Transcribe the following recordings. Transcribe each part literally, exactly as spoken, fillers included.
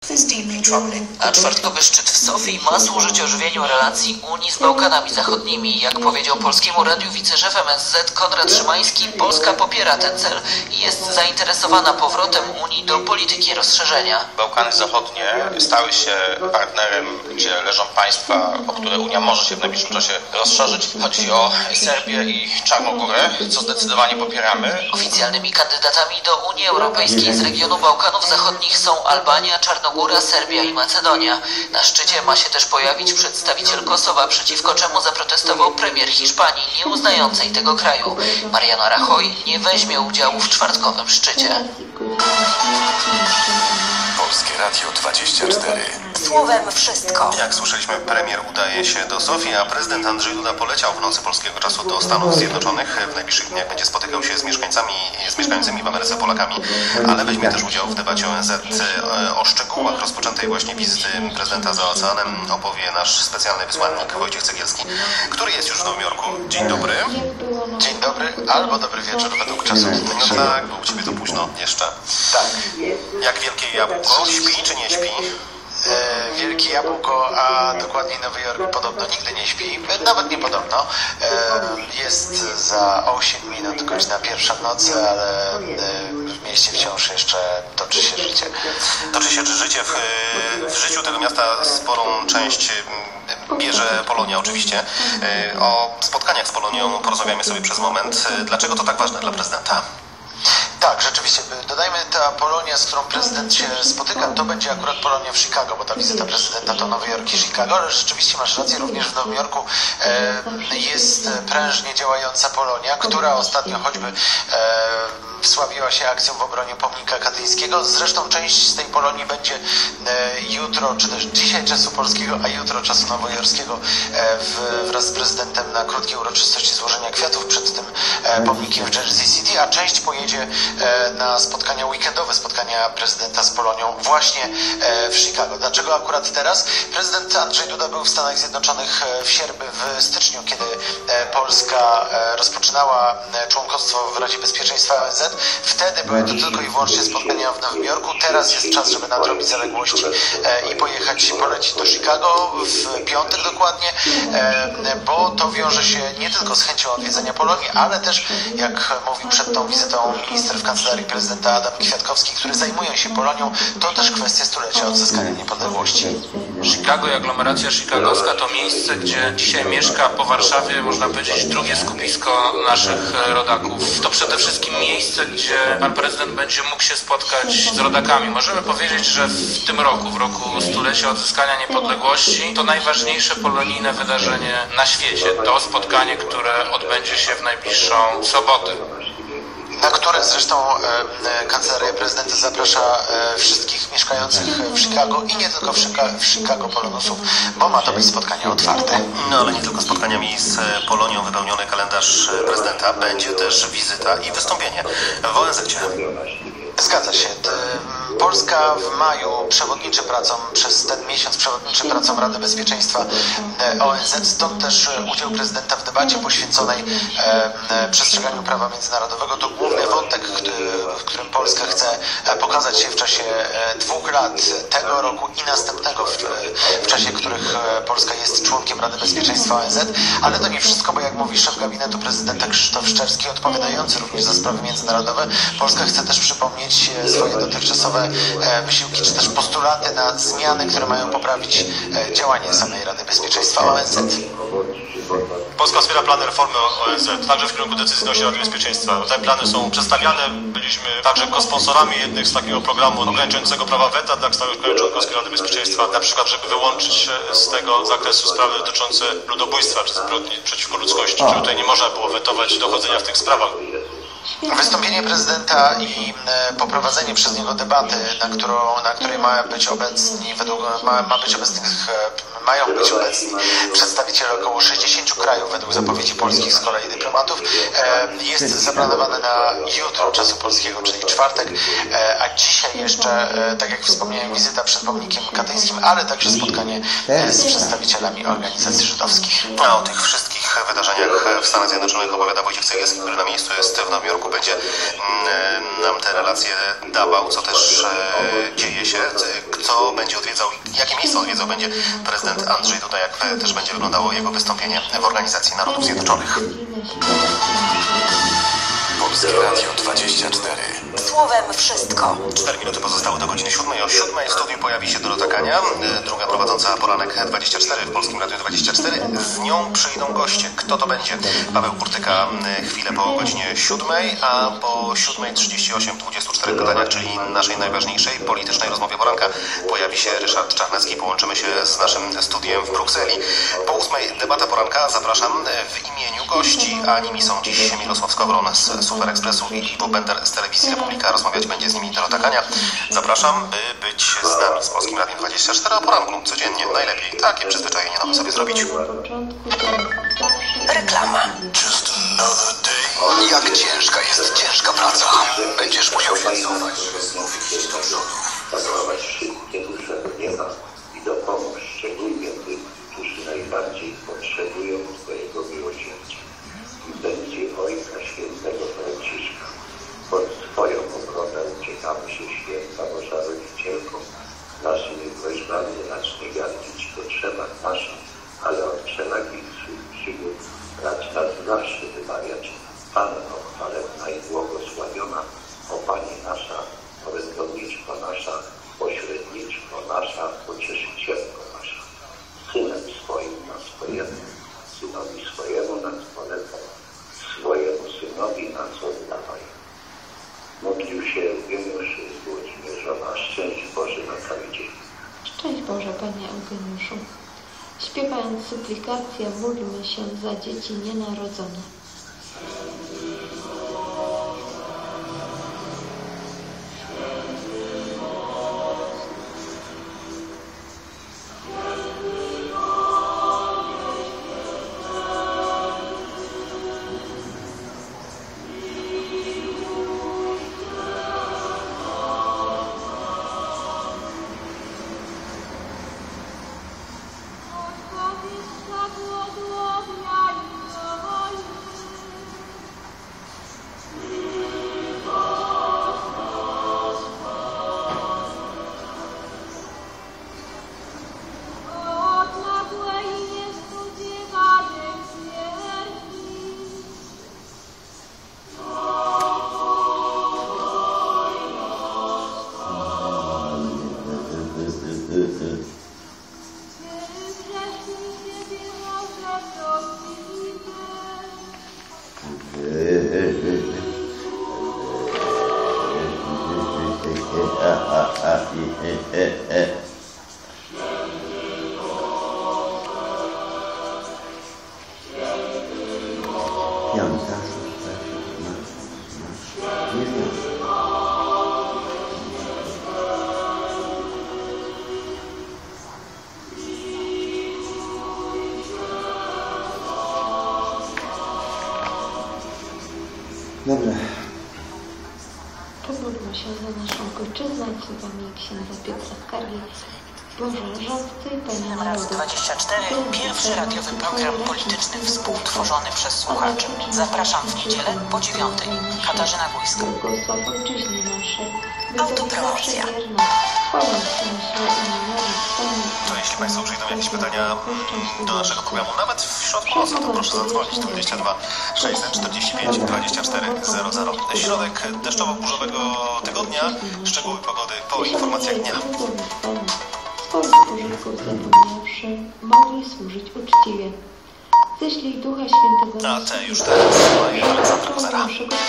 A czwartkowy szczyt w Sofii ma służyć ożywieniu relacji Unii z Bałkanami Zachodnimi. Jak powiedział Polskiemu Radiu wiceszef M S Z Konrad Szymański, Polska popiera ten cel i jest zainteresowana powrotem Unii do polityki rozszerzenia. Bałkany Zachodnie stały się partnerem, gdzie leżą państwa, o które Unia może się w najbliższym czasie rozszerzyć. Chodzi o Serbię i Czarnogórę, co zdecydowanie popieramy. Oficjalnymi kandydatami do Unii Europejskiej z regionu Bałkanów Zachodnich są Albania, Czarnogóra, Serbia i Macedonia. Na szczycie ma się też pojawić przedstawiciel Kosowa, przeciwko czemu zaprotestował premier Hiszpanii, nie uznającej tego kraju. Mariano Rajoy nie weźmie udziału w czwartkowym szczycie. Polskie Radio dwadzieścia cztery. Słowem wszystko. Jak słyszeliśmy, premier udaje się do Sofii, a prezydent Andrzej Duda poleciał w nocy polskiego czasu do Stanów Zjednoczonych. W najbliższych dniach będzie spotykał się z mieszkańcami, z mieszkającymi w Ameryce Polakami, ale weźmie też udział w debacie O N Z. O szczegółach rozpoczętej właśnie wizyty prezydenta za oceanem opowie nasz specjalny wysłannik Wojciech Cegielski, który jest już w Nowym Jorku. Dzień dobry. Dzień dobry, albo dobry wieczór według czasu No tak, bo u Ciebie to późno jeszcze. Tak. Jak wielkie jabłko? Śpi czy nie śpi? E, Wielkie Jabłko, a dokładniej Nowy Jork podobno nigdy nie śpi, nawet nie podobno. E, jest za osiem minut godzina pierwsza w nocy, ale e, w mieście wciąż jeszcze toczy się życie. Toczy się życie. W, w życiu tego miasta sporą część bierze Polonia oczywiście. O spotkaniach z Polonią porozmawiamy sobie przez moment. Dlaczego to tak ważne dla prezydenta? Tak, rzeczywiście. Dodajmy, ta Polonia, z którą prezydent się spotyka, to będzie akurat Polonia w Chicago, bo ta wizyta prezydenta to Nowy Jork i Chicago, ale rzeczywiście masz rację, również w Nowym Jorku e, jest prężnie działająca Polonia, która ostatnio choćby e, wsławiła się akcją w obronie pomnika katyńskiego. Zresztą część z tej Polonii będzie e, jutro, czy też dzisiaj czasu polskiego, a jutro czasu nowojorskiego e, w, wraz z prezydentem na krótkiej uroczystości złożenia kwiatów przed tym e, pomnikiem w Jersey City, a część pojedzie e, na spotkania weekendowe, spotkania prezydenta z Polonią właśnie e, w Chicago. Dlaczego akurat teraz? Prezydent Andrzej Duda był w Stanach Zjednoczonych w sierpniu, w styczniu, kiedy e, Polska e, rozpoczynała członkostwo w Radzie Bezpieczeństwa O N Z. Wtedy były to tylko i wyłącznie spotkania w Nowym Jorku. Teraz jest czas, żeby nadrobić zaległości e, i pojechać, polecić do Chicago w piątek dokładnie, e, bo to wiąże się nie tylko z chęcią odwiedzenia Polonii, ale też, jak mówił przed tą wizytą minister w kancelarii prezydenta Adam Kwiatkowski, który zajmuje się Polonią, to też kwestia stulecia odzyskania niepodległości. Chicago i aglomeracja chicagowska to miejsce, gdzie dzisiaj mieszka po Warszawie, można powiedzieć, drugie skupisko naszych rodaków. To przede wszystkim miejsce, gdzie pan prezydent będzie mógł się spotkać z rodakami. Możemy powiedzieć, że w tym roku, w roku stulecia odzyskania niepodległości, to najważniejsze polonijne wydarzenie na świecie. To spotkanie, które odbędzie się w najbliższą sobotę. Na które zresztą e, Kancelaria Prezydenta zaprasza e, wszystkich mieszkających w Chicago i nie tylko w Chicago, w Chicago Polonusów, bo ma to być spotkanie otwarte. No ale nie tylko spotkaniami z Polonią wypełniony kalendarz prezydenta, będzie też wizyta i wystąpienie w O N Z-cie. Zgadza się. Polska w maju przewodniczy pracą, przez ten miesiąc przewodniczy pracą Rady Bezpieczeństwa O N Z, stąd też udział prezydenta w debacie poświęconej przestrzeganiu prawa międzynarodowego. To główny wątek, w którym Polska chce pokazać się w czasie dwóch lat, tego roku i następnego, w, w czasie których Polska jest członkiem Rady Bezpieczeństwa O N Z, ale to nie wszystko, bo jak mówi szef gabinetu prezydenta Krzysztof Szczerski, odpowiadający również za sprawy międzynarodowe, Polska chce też przypomnieć swoje dotychczasowe wysiłki, czy też postulaty na zmiany, które mają poprawić działanie samej Rady Bezpieczeństwa O N Z. Polska wspiera plany reformy O N Z, także w kierunku decyzyjności Rady Bezpieczeństwa. Te plany są przedstawiane, byliśmy także kosponsorami jednych z takiego programu ograniczającego prawa weta dla stałych krajów członkowskich Rady Bezpieczeństwa, na przykład, żeby wyłączyć z tego zakresu sprawy dotyczące ludobójstwa czy zbrodni przeciwko ludzkości, że tutaj nie można było wetować dochodzenia w tych sprawach. Wystąpienie prezydenta i poprowadzenie przez niego debaty, na, którą, na której ma być obecni, według, ma, ma być obecnych, mają być obecni przedstawiciele około sześćdziesięciu krajów według zapowiedzi polskich z kolei dyplomatów. Jest zaplanowane na jutro czasu polskiego, czyli czwartek, a dzisiaj jeszcze, tak jak wspomniałem, wizyta przed pomnikiem katyńskim, ale także spotkanie z przedstawicielami organizacji żydowskich. A o tych wszystkich wydarzeniach w Stanach Zjednoczonych opowiada Wojciech Cegielski, który na miejscu jest w Nowym Jorku, będzie nam te relacje dawał, co też dzieje się, kto będzie odwiedzał, jakie miejsce odwiedzał będzie prezydent Andrzej Duda, jak też będzie wyglądało jego wystąpienie w Organizacji Narodów Zjednoczonych. Polskie Radio dwadzieścia cztery. Słowem wszystko. Cztery minuty pozostały do godziny siódmej. O siódmej w studiu pojawi się Dorota Kania, druga prowadząca poranek dwadzieścia cztery w Polskim Radiu dwadzieścia cztery. Z nią przyjdą goście. Kto to będzie? Paweł Kurtyka chwilę po godzinie siódmej, a po siódmej trzydzieści osiem w dwudziestu czterech pytaniach, czyli naszej najważniejszej politycznej rozmowie poranka, pojawi się Ryszard Czarnecki. Połączymy się z naszym studiem w Brukseli. Po ósmej debata poranka. Zapraszam w imieniu gości, a nimi są dziś Mirosław Skowron z Super Expressu i Iwo Bender z Telewizji Republika. Rozmawiać będzie z nimi Dorota Kania. Zapraszam, by być z nami z Polskim Radiem dwadzieścia cztery o poranku codziennie. Najlepiej takie przyzwyczajenie nowe sobie zrobić. Reklama. Just another day. Jak ciężka jest ciężka praca. Będziesz musiał się cofać, żeby znów iść do przodu. Zachować wszystkie dusze nieba i dopomóż szczególnie tym, którzy najbardziej potrzebują Twojego miłosierdzia. I będzie Ojca Świętego Franciszka. Pod Twoją ochronę uciekamy się, Święta Boża Rodzicielko. Naszymi prośbami racznie gardzić potrzeba nasza, ale od wszelakich swych przygód racz nas zawsze wymawiać. Panno chwalebna i błogosławiona, o Pani nasza, orędowniczko nasza, pośredniczko nasza, pocieszycielko nasza. Synem swoim nas pojednał, synowi swojemu nas polecał, swojemu synowi nas oddawaj. Modlił się Eugeniusz z Włodzimierzowa. Szczęść Boże na cały dzień. Szczęść Boże, Panie Eugeniuszu. Śpiewając suplikację, módlmy się za dzieci nienarodzone. Dobra. Pomódlmy się za naszą ojczyznę, wzywamy księdza Piotra Skargi, Boże rządcy i Panie Raz Narodu. dwadzieścia cztery. Pierwszy radiowy program polityczny współtworzony przez słuchaczy. Zapraszam w niedzielę po dziewiątej. Katarzyna Gujska. Błogosław ojczyźnie naszej. Autopromocja. To jeśli Państwo przyjdą jakieś pytania do naszego programu, nawet w środku nocy, to proszę zadzwonić dwadzieścia dwa sześćset czterdzieści pięć dwadzieścia cztery zero zero. Środek deszczowo-burzowego tygodnia, szczegóły pogody po informacjach dnia. Swoich pożytków zapomniawszy, mogli służyć uczciwie. Ześlij Ducha Świętego A te już teraz mają Aleksandra Kozera.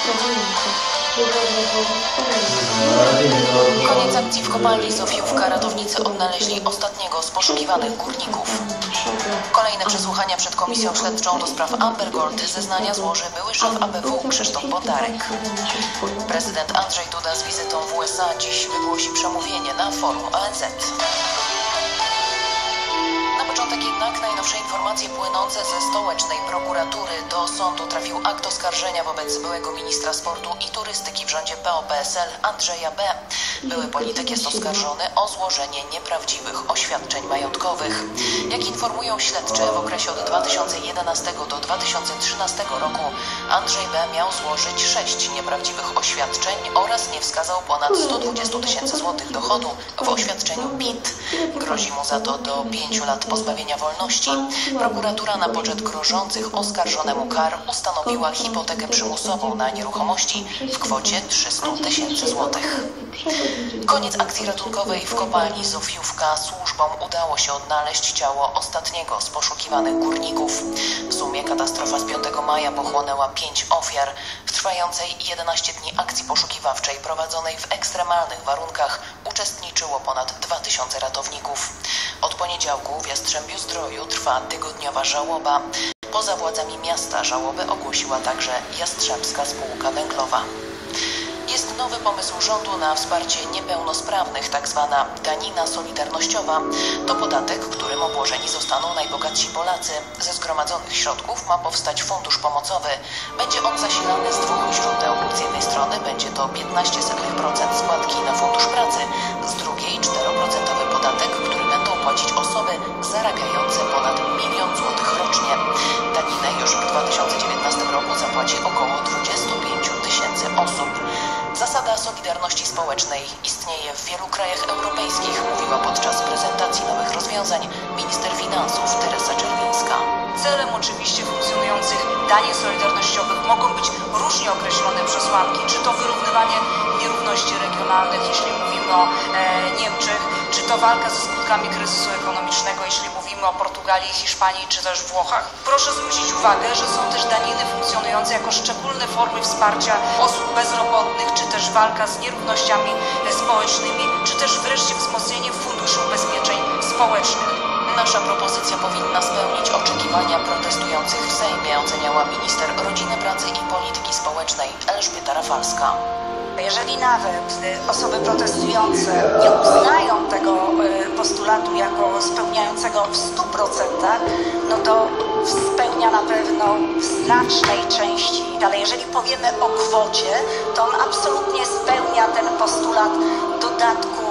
Koniec akcji w kopalni Zofiówka. Ratownicy odnaleźli ostatniego z poszukiwanych górników. Kolejne przesłuchania przed Komisją Śledczą do spraw Amber Gold. Zeznania złoży były szef A B W Krzysztof Bondarek. Prezydent Andrzej Duda z wizytą w U S A dziś wygłosi przemówienie na forum O N Z. Na początku piątek jednak najnowsze informacje płynące ze stołecznej prokuratury. Do sądu trafił akt oskarżenia wobec byłego ministra sportu i turystyki w rządzie P O P S L Andrzeja B. Były polityk jest oskarżony o złożenie nieprawdziwych oświadczeń majątkowych. Jak informują śledczy, w okresie od dwa tysiące jedenastego do dwa tysiące trzynastego roku Andrzej B. miał złożyć sześć nieprawdziwych oświadczeń oraz nie wskazał ponad sto dwadzieścia tysięcy złotych dochodu w oświadczeniu P I T. Grozi mu za to do pięciu lat pozbawienia wolności. Prokuratura na poczet grożących oskarżonemu kar ustanowiła hipotekę przymusową na nieruchomości w kwocie trzysta tysięcy złotych. Koniec akcji ratunkowej w kopalni Zofiówka. Służbom udało się odnaleźć ciało ostatniego z poszukiwanych górników. W sumie katastrofa z piątego maja pochłonęła pięć ofiar. W trwającej jedenaście dni akcji poszukiwawczej prowadzonej w ekstremalnych warunkach uczestniczyło ponad dwa tysiące ratowników. Od poniedziałku w Jastrzębiu-Zdroju trwa tygodniowa żałoba. Poza władzami miasta żałobę ogłosiła także Jastrzębska Spółka Węglowa. Jest nowy pomysł rządu na wsparcie niepełnosprawnych, tak zwana danina solidarnościowa. To podatek, którym obłożeni zostaną najbogatsi Polacy. Ze zgromadzonych środków ma powstać fundusz pomocowy. Będzie on zasilany z dwóch źródeł. Z jednej strony będzie to piętnaście procent składki na fundusz pracy, z drugiej cztery procent podatek, który będą płacić osoby zarabiające ponad milion złotych rocznie. Daninę już w dwa tysiące dziewiętnastym roku zapłaci około dwadzieścia pięć tysięcy osób. Zasada solidarności społecznej istnieje w wielu krajach europejskich, mówiła podczas prezentacji nowych rozwiązań minister finansów Teresa Czerwińska. Celem oczywiście funkcjonujących danin solidarnościowych mogą być różnie określone przesłanki, czy to wyrównywanie nierówności regionalnych, jeśli mówimy o e, Niemczech, czy to walka ze skutkami kryzysu ekonomicznego, jeśli mówimy o Portugalii, Hiszpanii, czy też Włochach. Proszę zwrócić uwagę, że są też daniny funkcjonujące jako szczególne formy wsparcia osób bezrobotnych, czy też walka z nierównościami społecznymi, czy też wreszcie wzmocnienie funduszu ubezpieczeń społecznych. Nasza propozycja powinna spełnić oczekiwania protestujących w Sejmie, oceniała minister rodziny, pracy i polityki społecznej Elżbieta Rafalska. Jeżeli nawet osoby protestujące nie uznają tego postulatu jako spełniającego w stu procentach, no to spełnia na pewno w znacznej części. Ale jeżeli powiemy o kwocie, to on absolutnie spełnia ten postulat dodatku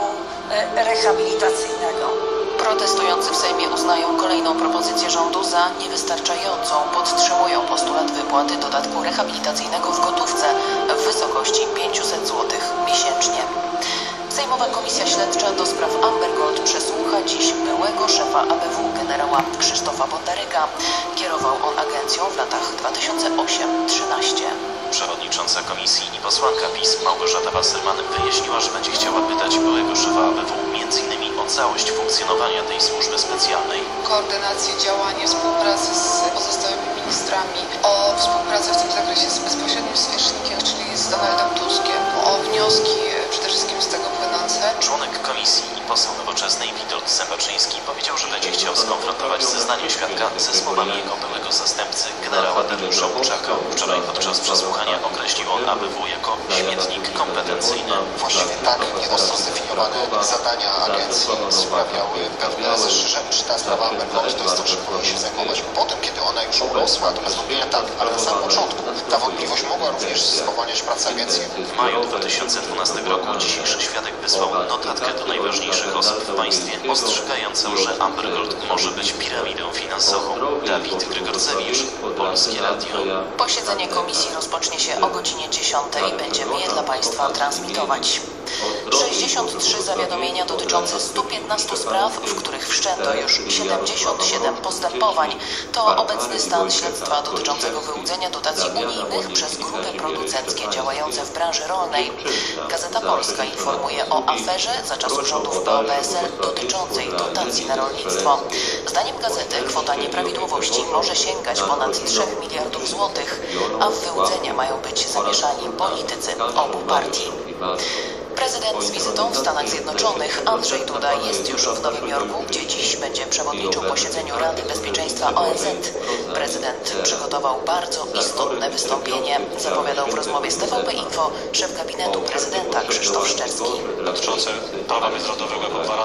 rehabilitacyjnego. Protestujący w Sejmie uznają kolejną propozycję rządu za niewystarczającą. Podtrzymują postulat wypłaty dodatku rehabilitacyjnego w gotówce w wysokości pięćset złotych miesięcznie. Sejmowa Komisja Śledcza do spraw Amber Gold przesłucha dziś byłego szefa A B W generała Krzysztofa Bondaryka. Kierował on agencją w latach dwa tysiące ósmym do trzynaście. Przewodnicząca komisji i posłanka PiS Małgorzata Wasserman wyjaśniła, że będzie chciała pytać byłego szefa A B W między innymi o całość funkcjonowania tej służby specjalnej. Koordynację działania, współpracy z pozostałymi ministrami, o współpracę w tym zakresie z bezpośrednim zwierzchnikiem, czyli z Donaldem Tuskiem, o wnioski przede wszystkim z tego płynące. Członek komisji i poseł Nowoczesnej Witold Zębaczyński powiedział, że będzie chciał skonfrontować zeznanie świadka ze słowami jego byłego zastępcy, generała Dariusza Łuczaka. Wczoraj podczas przesłuchania określił on A B W jako śmietnik kompetencyjny. Właściwie tak nieostro zdefiniowane zadania agencji sprawiały pewne zastrzeżenie, czy ta sprawa Amber Gold to jest to, czym powinien się zajmować potem, kiedy ona już urosła do wystąpienia, tak, ale na samym początku ta wątpliwość mogła również spowalniać pracę agencji. W maju dwa tysiące dwunastego roku dzisiejszy świadek wysłał notatkę do najważniejszych osób w państwie, ostrzegającą, że Amber Gold może być piramidą finansową. Dawid Grygorcewicz, Polskie Radio. Posiedzenie komisji rozpocznie się o godzinie dziesiątej. Będziemy je dla Państwa transmitować. sześćdziesiąt trzy zawiadomienia dotyczące stu piętnastu spraw, w których wszczęto już siedemdziesiąt siedem postępowań. To obecny stan śledztwa dotyczącego wyłudzenia dotacji unijnych przez grupy producenckie działające w branży rolnej. Gazeta Polska informuje o aferze za czasów rządów P O P S L dotyczącej dotacji na rolnictwo. Zdaniem gazety kwota nieprawidłowości może sięgać ponad trzech miliardów złotych, a w wyłudzenia mają być zamieszani politycy obu partii. Prezydent z wizytą w Stanach Zjednoczonych Andrzej Duda jest już w Nowym Jorku, gdzie dziś będzie przewodniczył posiedzeniu Rady Bezpieczeństwa O N Z. Prezydent przygotował bardzo istotne wystąpienie, zapowiadał w rozmowie z T V P Info szef gabinetu prezydenta Krzysztof Szczerski. Dotyczące prawa międzynarodowego jako gwarantu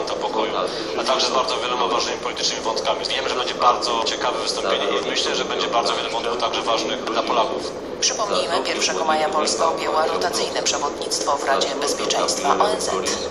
gwaranta pokoju, a także z bardzo wieloma ważnymi politycznymi wątkami. Wiem, że będzie bardzo ciekawe wystąpienie i myślę, że będzie bardzo wiele wątków także ważnych dla Polaków. Przypomnijmy, pierwszego maja Polska objęła rotacyjne przewodnictwo w Radzie Bezpieczeństwa O N Z.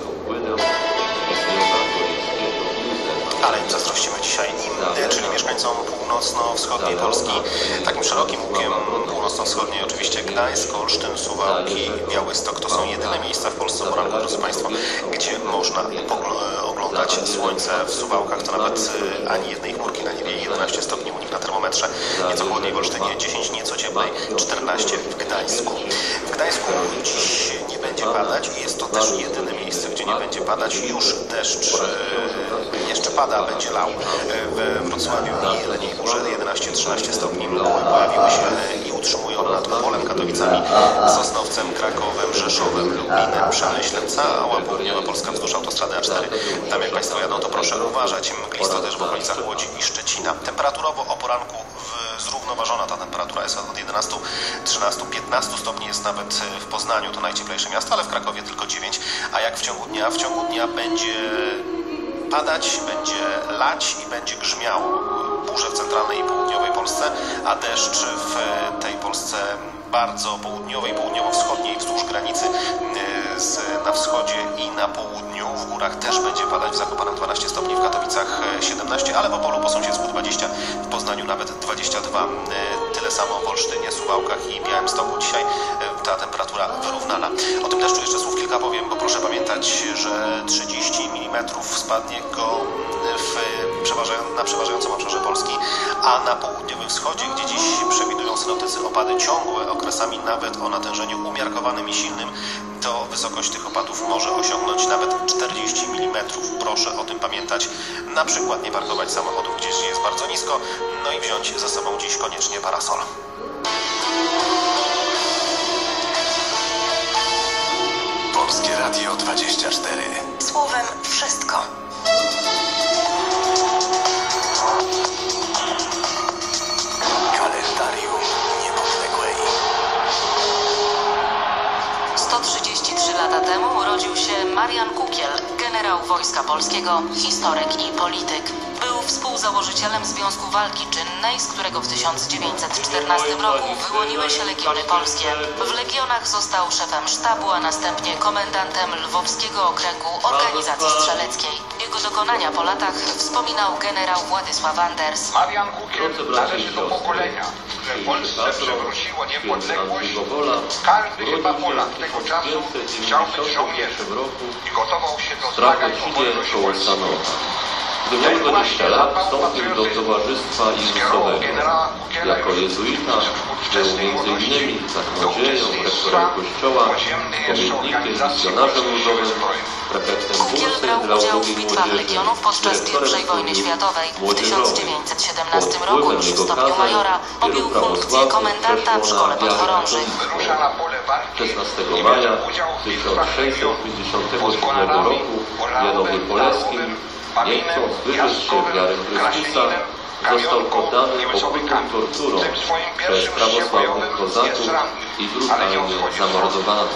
Ale im zazdrościmy dzisiaj im, czyli mieszkańcom północno-wschodniej Polski. Takim szerokim łukiem północno-wschodniej oczywiście Gdańsk, Olsztyn, Suwałki, Białystok. To są jedyne miejsca w Polsce o poranku, drodzy Państwo, gdzie można oglądać słońce. W Suwałkach to nawet ani jednej chmurki na niebie, jedenaście stopni u nich na termometrze. Nieco chłodniej w Olsztynie, dziesięć, nieco cieplej, czternaście w Gdańsku. W Gdańsku dziś nie będzie padać i jest to też jedyne miejsce, gdzie nie będzie padać. Już deszcz jeszcze pada, będzie lał. We Wrocławiu i Jeleniej Górze jedenaście trzynaście stopni. Mgły pojawiły się i utrzymują nad Opolem, Katowicami, Sosnowcem, Krakowem, Rzeszowem, Lubinem, Przemyślem. Cała południowa Polska wzdłuż autostrady A cztery. Tam jak Państwo jadą, to proszę uważać. Mglisto też w okolicach Łodzi i Szczecina. Temperaturowo o poranku w, zrównoważona ta temperatura jest od jedenastu, trzynastu, piętnastu stopni. Jest nawet w Poznaniu, to najcieplejsze miasto, ale w Krakowie tylko dziewięć. A jak w ciągu dnia? W ciągu dnia będzie padać, będzie lać i będzie grzmiało. Burze w centralnej i południowej Polsce, a deszcz w tej Polsce bardzo południowej, południowo-wschodniej, wzdłuż granicy z, na wschodzie i na południu. W górach też będzie padać, w Zakopanem dwanaście stopni, w Katowicach siedemnaście, ale w Opolu po sąsiedzku dwadzieścia, w Poznaniu nawet dwadzieścia dwa. Tyle samo w Olsztynie, Suwałkach i Białymstoku. Dzisiaj ta temperatura wyrównana. O tym deszczu jeszcze słów kilka powiem, bo proszę pamiętać, że trzydzieści milimetrów spadnie go w przeważają, na przeważającym obszarze Polski, a na południowym wschodzie, gdzie dziś przewidują synoptycy opady ciągłe, okresami nawet o natężeniu umiarkowanym i silnym, to wysokość tych opadów może osiągnąć nawet czterdzieści milimetrów. Proszę o tym pamiętać. Na przykład nie parkować samochodów gdzieś jest bardzo nisko, no i wziąć ze sobą dziś koniecznie parasol. Polskie Radio dwadzieścia cztery. Słowem wszystko. Kalendarium Niepodległej. sto trzydzieści trzy lata temu urodził się Marian Kukiel, generał Wojska Polskiego, historyk i polityk. Był współzałożycielem Związku Walki Czynnej, z którego w tysiąc dziewięćset czternastym roku wyłoniły się Legiony Polskie. W Legionach został szefem sztabu, a następnie komendantem Lwowskiego Okręgu Organizacji Strzeleckiej. Jego dokonania po latach wspominał generał Władysław Anders. Marian Kukiel należy do pokolenia, które Polsce przywróciło niepodległość. Każdy chyba Polak tego czasu chciał być żołnierzem i gotował się do zmagań o wolność Polski. Gdy miał dwadzieścia lat, wstąpił do Towarzystwa Jezusowego. Jako jezuita był między innymi kaznodzieją, rektorem kościoła, spowiednikiem, misjonarzem ludowym, prefektem bursy dla ubogiej młodzieży, podczas pierwszej wojny światowej. W tysiąc dziewięćset siedemnastym roku już w stopniu majora objął funkcję komendanta w szkole podchorążych. szesnastego maja tysiąc sześćset pięćdziesiątego siódmego roku w Janowie Polskim, nie chcąc wyrzec się wiary Chrystusa, został poddany okrutnym torturom przez prawosławnych kozaków i brutalnie zamordowany.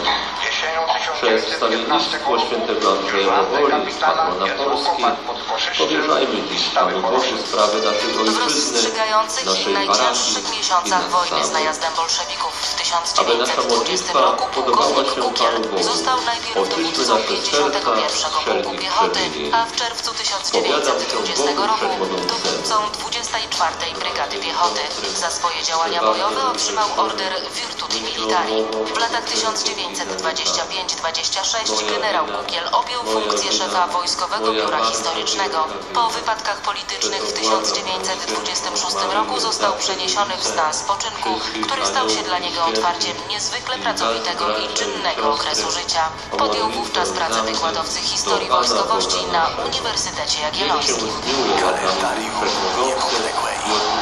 Przez wstawiennictwo świętego Andrzeja Boboli, patrona Polski, powierzajmy dziś Panu Bogu sprawy naszej ojczyzny, naszej parafii i miesiącach wojny z najazdem bolszewików w tysiąc dziewięćset dwudziestym roku pułkownik Kukiel został najpierw dowódcą pięćdziesiątego pierwszego Pułku Piechoty, a w czerwcu tysiąc dziewięćset dwudziestego roku dowódcą dwudziestej czwartej Brygady Piechoty. Za swoje działania bojowe otrzymał order Virtuti Militari. W latach tysiąc dziewięćset dwudziestym piątym do dwudziestego szóstego generał Kukiel objął funkcję szefa Wojskowego Biura Historycznego. Po wypadkach politycznych w tysiąc dziewięćset dwudziestym szóstym roku został przeniesiony w stan spoczynku, który stał się dla niego otwarciem niezwykle pracowitego i czynnego okresu życia. Podjął wówczas pracę wykładowcy historii wojskowości na Uniwersytecie Jagiellońskim. Kalendarium Niepodległej.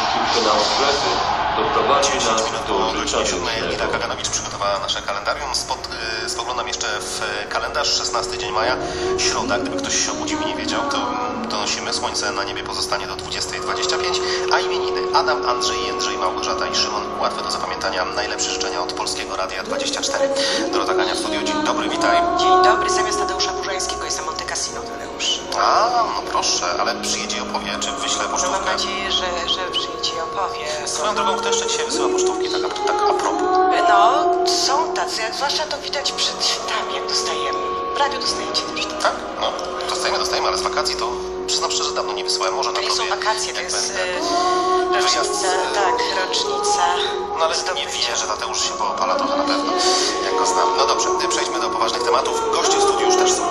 dziesięć minut po godzinie siódmej Elwira Kaganowicz przygotowała nasze kalendarium. Spod, yy, spoglądam jeszcze w kalendarz. szesnastego dzień maja, środa. Gdyby ktoś się obudził i nie wiedział, to donosimy. Słońce na niebie pozostanie do dwudziestej dwadzieścia pięć, a imieniny Adam, Andrzej, Jędrzej, Małgorzata i Szymon. Łatwe do zapamiętania. Najlepsze życzenia od Polskiego Radia dwadzieścia cztery. Dorota Kania w studiu. Dzień dobry, witaj. Dzień dobry, zamiast Tadeusza Burzańskiego jestem Monte Cassino, Tadeusz. A, no proszę, ale przyjedzie i opowie, czy wyśle pocztówkę? Mam nadzieję, że, że przyjedzie i opowie. Swoją drogą, kto jeszcze dzisiaj wysyła pocztówki, tak, a- tak a propos? No, są tacy, jak zwłaszcza to widać przed świętami, jak dostajemy. W radiu dostajecie też. Tak, no, dostajemy, dostajemy, ale z wakacji to przyznam szczerze, dawno nie wysyłałem, może na To nie są próbie, wakacje, to jak jest będę. e, rocznica, Wyjazd, e, tak, rocznica. No ale nie wierzę, Tadeusz się poopala trochę na pewno, jak go znam. No dobrze, przejdźmy do poważnych tematów. Goście w studiu już też są.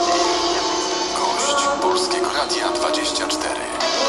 Gość Polskiego Radia dwadzieścia cztery.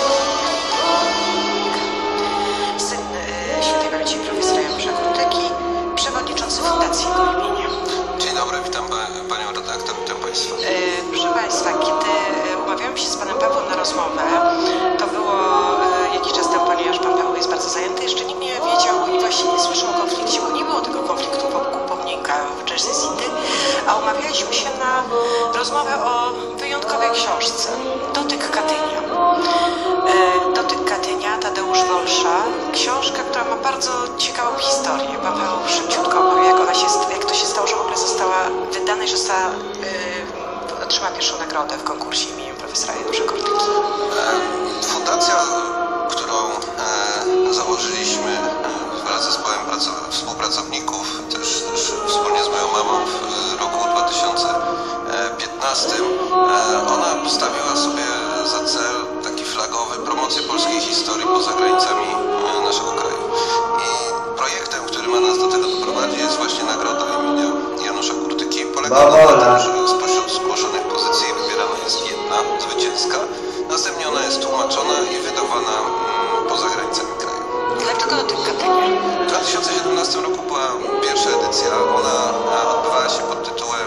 Syn e, świętej pamięci profesora Janusza Kurtyki, przewodniczący Fundacji jego imienia. Dzień dobry, witam pa- panią redaktor, witam państwa. E, proszę państwa, kiedy umawiałam się z panem Pawłem na rozmowę, to było e, jakiś czas temu, ponieważ pan Paweł jest bardzo zajęty, jeszcze nikt nie wiedział i właśnie nie słyszał o konflikcie, bo nie było tego konfliktu wokół pomnika w Jersey City, a umawialiśmy się na rozmowę o wyjątkowej książce, Dotyk Katynia. E, Dotyk Katynia, Tadeusz Wolsza, książka, która ma bardzo ciekawą historię. Pan Paweł szybciutko opowie, jak, ona się, jak to się stało, że w ogóle została wydana i że została, e, otrzymała pierwszą nagrodę w konkursie imieniem profesora Janusza Kurtyki. E, Fundacja, którą e, założyliśmy e, wraz z zespołem praco- współpracowników, też, też wspólnie z moją mamą w roku dwa tysiące piętnastym, e, ona postawiła sobie za cel taki flagowy promocję polskiej historii poza granicami e, naszego kraju. I projektem, który ma nas do tego doprowadzić, jest właśnie nagroda imienia Janusza Kurtyki. Polega ona na tym, że spośród zgłoszonych pozycji wybierana jest jedna, zwycięska. Następnie ona jest tłumaczona i wydawana mm, poza granicami kraju. Dlaczego Dotyk Katynia? W dwa tysiące siedemnastym roku była pierwsza edycja. Ona e, odbywała się pod tytułem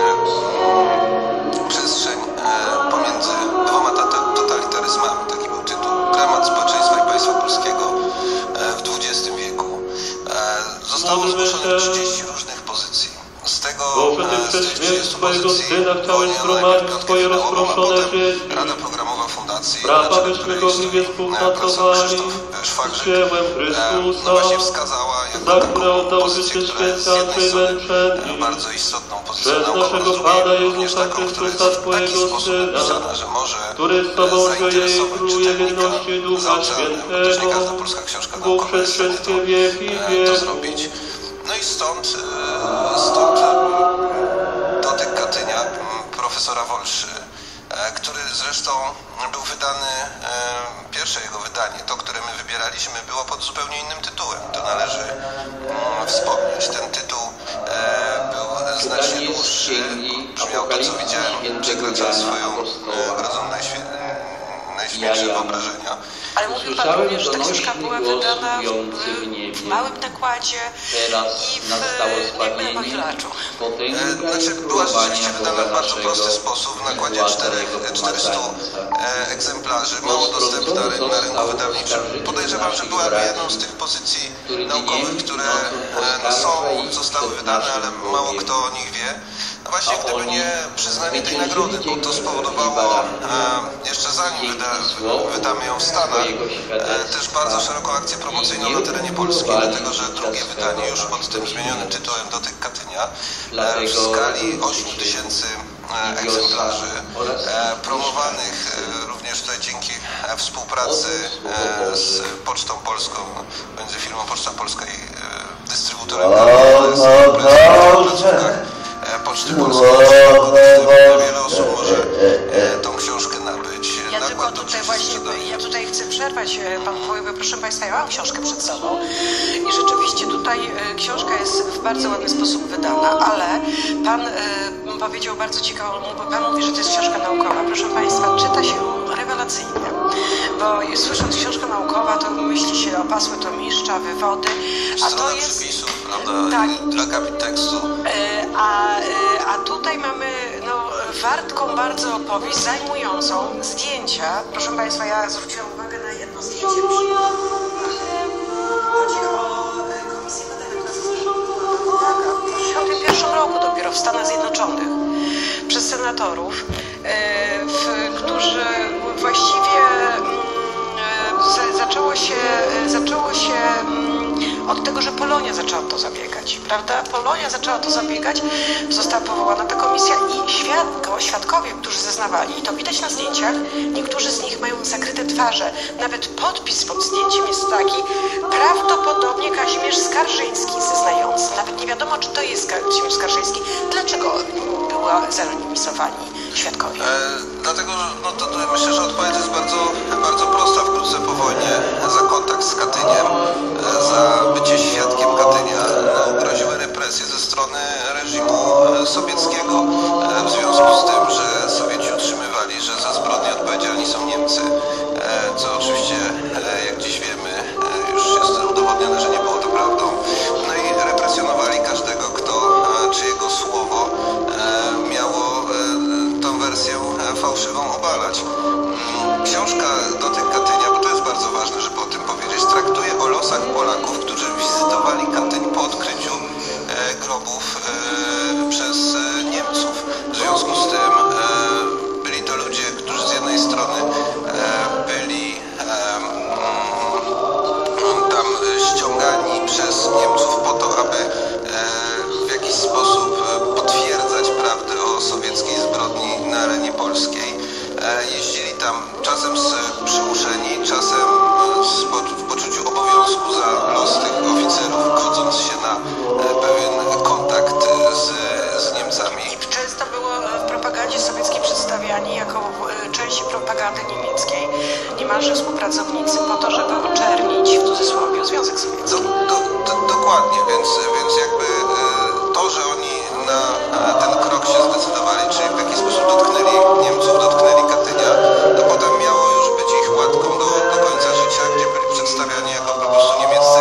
e, Przestrzeń e, pomiędzy dwoma tata- totalitaryzmami. Taki był tytuł. Dramat społeczeństwa i państwa polskiego e, w dwudziestym wieku. E, zostało zgłoszonych trzydzieści różnych pozycji. Z tego e, z tych trzydziestu pozycji wyłoniono najpierw piątkę finałową, a potem Rada Programowa Fundacji, na czele której stoi profesor Krzysztof Szwagrzyk, e, no właśnie wskazała jako taką pozycję, która jest z jednej strony bardzo istotną pozycją naukową, z drugiej również taką, która jest w taki sposób napisana, że może e, zainteresować czytelnika za oceanem, bo też nie każda polska książka naukowa jest w stanie to, e, to zrobić. No i stąd, e, stąd e, Dotyk Katynia m, profesora Wolszy, e, który zresztą był wydany, e, pierwsze jego wydanie, to, które my wybieraliśmy, było pod zupełnie innym tytułem. To należy mm, wspomnieć. Ten tytuł e, był znacznie dłuższy, brzmiał to, co widziałem, przekracza swoją e, grozą najświe- najśmielsze wyobrażenia. Ale mówił pan również, że ta książka była wydana w, w małym nakładzie i w jakby na powielaczu. E, Znaczy była rzeczywiście wydana w bardzo prosty sposób, w nakładzie czterystu e, egzemplarzy, mało dostępna na rynku wydawniczym. Podejrzewam, że była jedną z tych pozycji naukowych, które e, no, są, zostały wydane, ale mało kto o nich wie. No właśnie gdyby nie przyznanie tej nagrody, bo to spowodowało e, jeszcze zanim wyda, wydamy ją w Stanach, e, też bardzo szeroką akcję promocyjną na terenie Polski, dlatego że drugie wydanie już pod tym zmienionym tytułem Dotyk Katynia e, w skali ośmiu tysięcy e, egzemplarzy, e, promowanych e, również tutaj dzięki e, współpracy e, z Pocztą Polską, między firmą Poczta Polska i e, dystrybutorem w placówkach Poczty Polskiej. Wiele osób może e, tą książkę nabyć. Ja tylko tutaj właśnie, ja tutaj chcę przerwać panu Paweł, proszę państwa, ja mam książkę przed sobą i rzeczywiście tutaj e, książka jest w bardzo ładny sposób wydana, ale pan e, powiedział bardzo ciekawą, bo pan mówi, że to jest książka naukowa. Proszę państwa, czyta się rewelacyjnie, bo słysząc książka naukowa, to myśli się opasłe tomiszcza, wywody, a to jest... przepisów, prawda, tak, i akapit tekstu. E, a, e, a tutaj mamy no, wartką bardzo opowieść, zajmującą zdjęcia. Proszę państwa, ja zwróciłam uwagę na jedno zdjęcie. Chodzi o Komisję Badań nad w tysiąc dziewięćset pięćdziesiątym pierwszym roku dopiero w Stanach Zjednoczonych przez senatorów, e, w, którzy właściwie e, zaczęło się, zaczęło się od tego, że Polonia zaczęła o to zabiegać, prawda? Polonia zaczęła o to zabiegać, została powołana ta komisja i świadko Dodatkowo świadkowie, którzy zeznawali, i to widać na zdjęciach, niektórzy z nich mają zakryte twarze. Nawet podpis pod zdjęciem jest taki, prawdopodobnie Kazimierz Skarżyński zeznający. Nawet nie wiadomo, czy to jest Kazimierz Skarżyński. Dlaczego były zanonimizowani świadkowie? E, dlatego, że no to, to myślę, że odpowiedź jest bardzo, bardzo prosta. Wkrótce po wojnie za kontakt z Katyniem, e, za bycie świadkiem Katynia no, groziły represje ze strony reżimu e, sowieckiego. E, w związku z tym, że Sowieci utrzymywali, że za zbrodnie odpowiedzialni są Niemcy, e, co oczywiście, e, jak dziś wiemy, e, już jest udowodnione, że nie było to prawdą. No i represjonowali każdego, kto, e, czyjego słowo e, miało e, tą wersję e, fałszywą obalać. Mm, książka Dotyk Katynia, bo to jest bardzo ważne, żeby o tym powiedzieć, traktuje o losach Polaków, którzy wizytowali Katyń po odkryciu e, grobów e, przez e, Niemców. W związku z tym e, byli to ludzie, którzy z jednej strony e, byli e, mm, tam ściągani przez Niemców po to, aby e, w jakiś sposób potwierdzać prawdę o sowieckiej zbrodni na arenie polskiej. E, jeździli tam czasem z przymuszeni, czasem z, w poczuciu obowiązku za los tych oficerów, godząc się na e, pewien kontakt z, z Niemcami. Często było w propagandzie sowieckiej przedstawiani jako część propagandy niemieckiej, niemalże współpracownicy po to, żeby oczernić w cudzysłowie Związek Sowiecki. Do, do, do, dokładnie, więc, więc jakby to, że oni na ten krok się zdecydowali, czyli w jakiś sposób dotknęli Niemców, dotknęli Katynia, to potem miało już być ich łatką do, do końca życia, gdzie byli przedstawiani jako po prostu niemieccy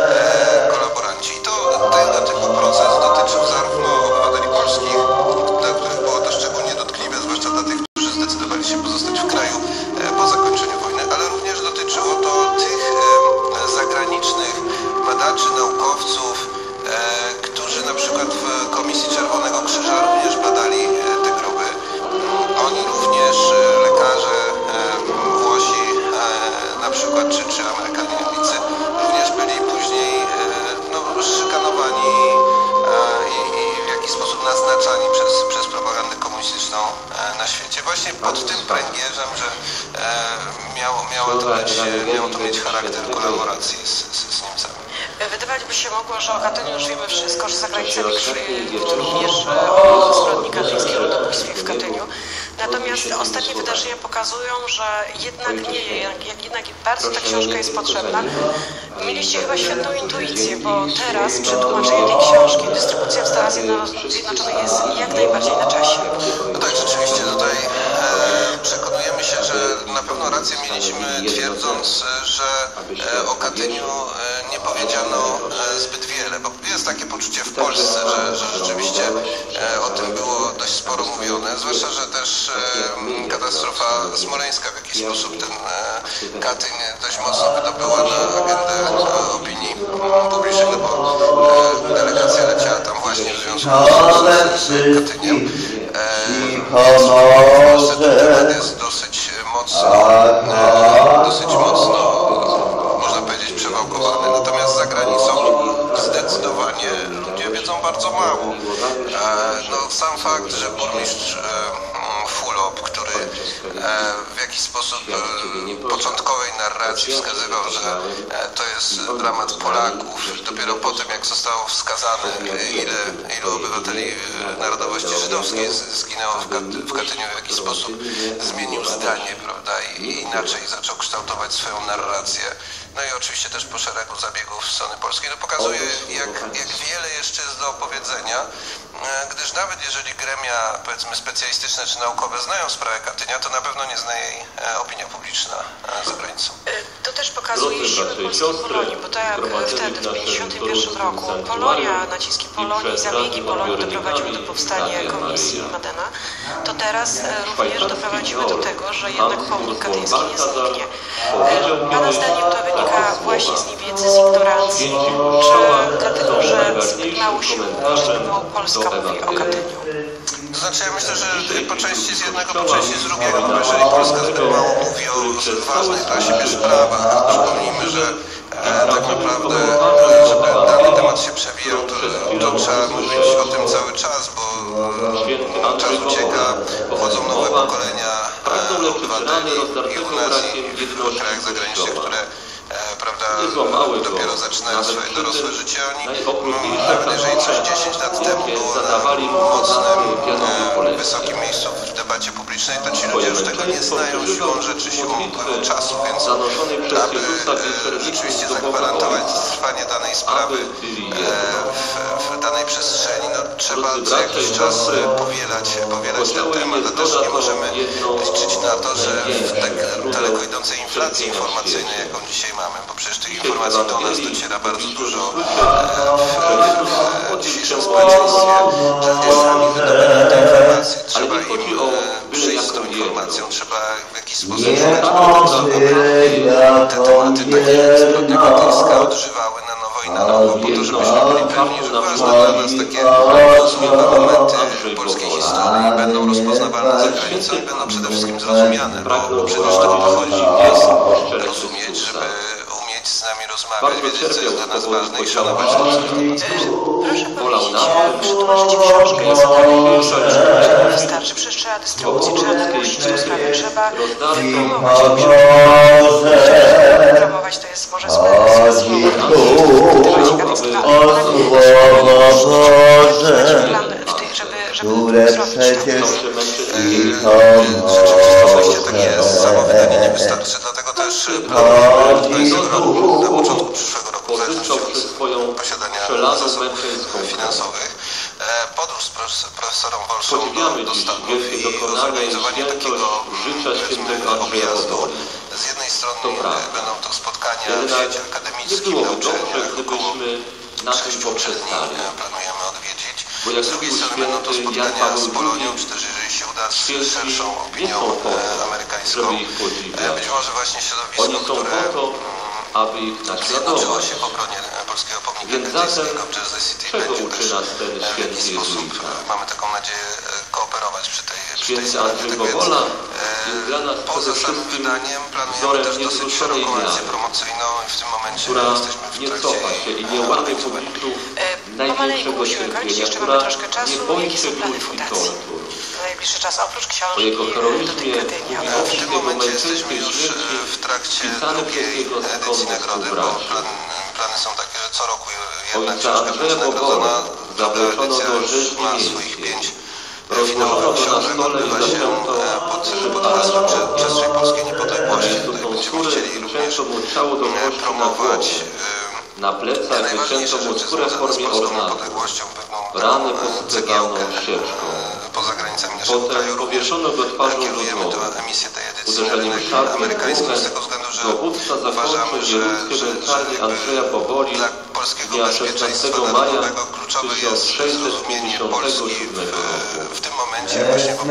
e, kolaboranci. I to tego typu proces dotyczył zarówno obywateli polskich, dla których było to szczególnie dotkliwe, zwłaszcza dla tych, którzy zdecydowali się pozostać w kraju e, po zakończeniu wojny, ale również dotyczyło to tych e, zagranicznych badaczy, naukowców, e, którzy na przykład w Komisji Czerwonego Krzyża również badali e, te groby. Oni również, e, lekarze e, Włosi e, na przykład, czy, czy Amerykanie, Anglicy, również byli później e, no, szykanowani e, i, i w jakiś sposób naznaczani przez, przez propagandę komunistyczną e, na świecie. Właśnie pod tym pręgierzem, że e, miało, miało, to być, miało to mieć charakter kolaboracji z, z, z Niemcami. Wydawać by się mogło, że o Katyniu już wiemy wszystko, że za granicami również o zbrodni katyńskiej, ludobójstwie w Katyniu. Natomiast ostatnie wydarzenia pokazują, że jednak nie, jak jednak bardzo ta książka jest potrzebna. Mieliście chyba świetną intuicję, bo teraz przetłumaczenie tej książki, dystrybucja w Stanach Zjednoczonych jest jak najbardziej na czasie. No tak, rzeczywiście tutaj e, przekonujemy się, że na pewno rację mieliśmy, twierdząc, że e, o Katyniu e, nie powiedziano e, zbyt wiele, bo jest takie poczucie w Polsce, że, że rzeczywiście e, o tym było dość sporo mówione, zwłaszcza, że też e, katastrofa smoleńska w jakiś sposób ten e, Katyń dość mocno wydobyła na agendę e, opinii publicznej, no bo e, delegacja leciała tam właśnie w związku z, z Katyniem. E, więc w Polsce ten temat jest dosyć mocno, e, dosyć mocno, można powiedzieć, przewałkowany. Natomiast za granicą zdecydowanie ludzie wiedzą bardzo mało. E, no, sam fakt, że burmistrz e, Fulop, który e, w jakiś sposób e, początkowej narracji wskazywał, że e, to jest dramat Polaków. Dopiero potem, jak zostało wskazane, ile, ilu obywateli narodowości żydowskiej zginęło w, Kat w Katyniu, w jakiś sposób zmienił zdanie, prawda, i inaczej zaczął kształtować swoją narrację. No i oczywiście też po szeregu zabiegów z strony polskiej. To pokazuje, jak, jak wiele jeszcze jest do opowiedzenia, gdyż nawet jeżeli gremia, powiedzmy, specjalistyczne czy naukowe znają sprawę Katynia, to na pewno nie zna jej opinia publiczna za granicą. To też pokazuje siłę polskiej Polonii, bo tak jak wtedy, w tysiąc dziewięćset pięćdziesiątym pierwszym roku, Polonia, naciski Polonii, zabiegi Polonii doprowadziły do powstania komisji Madena, to teraz również doprowadziły do tego, że jednak pomnik katyński nie zniknie. Pana zdaniem to wynika właśnie z niewiedzy, z ignorancji, czy dlatego, że zbyt mało się mówi, że to Polska mówi o Katyniu? To znaczy, ja myślę, że po części z jednego, po części z drugiego, bo jeżeli Polska zbyt mało mówi o ważnych dla siebie sprawach, a przypomnijmy, że e, tak naprawdę, e, żeby dany temat się przewijał, to, to trzeba mówić o tym cały czas, bo czas ucieka, wchodzą nowe pokolenia obywateli i u nas i w krajach zagranicznych, które prawda, dopiero zaczynają swoje dorosłe życie. Oni, nawet jeżeli coś dziesięć lat temu było na mocnym, wysokim miejscu w debacie publicznej, to ci ludzie już tego nie znają siłą rzeczy, siłą upływu czasu, więc aby rzeczywiście zagwarantować trwanie danej sprawy w, w danej przestrzeni, no, trzeba co jakiś czas powielać, powielać ten temat, a też nie możemy liczyć na to, że w tak daleko idącej inflacji informacyjnej, jaką dzisiaj mamy, bo przecież tych informacji do nas dociera bardzo dużo w, w dzisiejszym społeczeństwie, że nie sami wydobędą te informacje. Trzeba im przyjść z tą informacją, trzeba w jakiś sposób te tematy takie jak zbrodnia katyńska odżywały na nowo i na nowo, po to, żebyśmy byli pewni, że ważne dla nas takie zrozumiałe momenty polskiej historii będą rozpoznawalne za granicą i będą przede wszystkim zrozumiane, bo przecież to chodzi, jest rozumieć, żeby umieć z nami rozmawiać, wiedzieć, co jest dla nas ważne i szanować to, co jest dla nas ważne. Wolał nam przetłumaczyć książkę językowi, że nie wystarczy, przecież trzeba dystrybucję, trzeba nagłościć tę sprawę, trzeba wypromować tę książkę. Wypromować to jest może złe słowo, które przecież rzeczywiście takie samo wydanie nie wystarczy, dlatego też planujemy na początku przyszłego roku w zależności od posiadania zasobów finansowych podróż z profesorem Wolszą do Stanów i zorganizowanie takiego objazdu. Z jednej strony będą to spotkania w sieci akademickiej na uczelniach, około sześciu uczelni planujemy odwiedzić. Z drugiej strony będą to spotkania z Polonią, czy też jeżeli się uda z szerszą opinią amerykańską. Być może właśnie środowisko, które zjednoczyło się w obronie polskiego pomnika katyńskiego przez The City będzie też w jakiś sposób, mamy taką nadzieję, kooperować przy tej, przy tej sprawie. Tak więc poza samym wydaniem planujemy też dosyć szeroką akcję promocyjną i w tym momencie jesteśmy w trakcie jej organizowania. Pomaleńku musimy kończyć, jeszcze mamy troszkę czasu. Jakie są plany fundacji? Na najbliższy czas, oprócz książki do tej Katynia. W tym momencie jesteśmy już w trakcie drugiej edycji nagrody, bo plan, plany są takie, że co roku jedna książka będzie nagrodzona. Druga edycja już ma swoich pięć finałowych książek. Odbywa się pod, pod hasłem Przestrzeń Polskiej Niepodległości. Tutaj będziemy chcieli również promować na plecach wycięto mu skórę w formie ornamentu. Rany posypywano ścieżką. Poza granicami naszego kraju również kierujemy tę emisję tej edycji na rynek amerykański z tego względu, że uważamy, że, że, że dla polskiego bezpieczeństwa narodowego kluczowe jest zrozumienie Polski w, w tym momencie właśnie w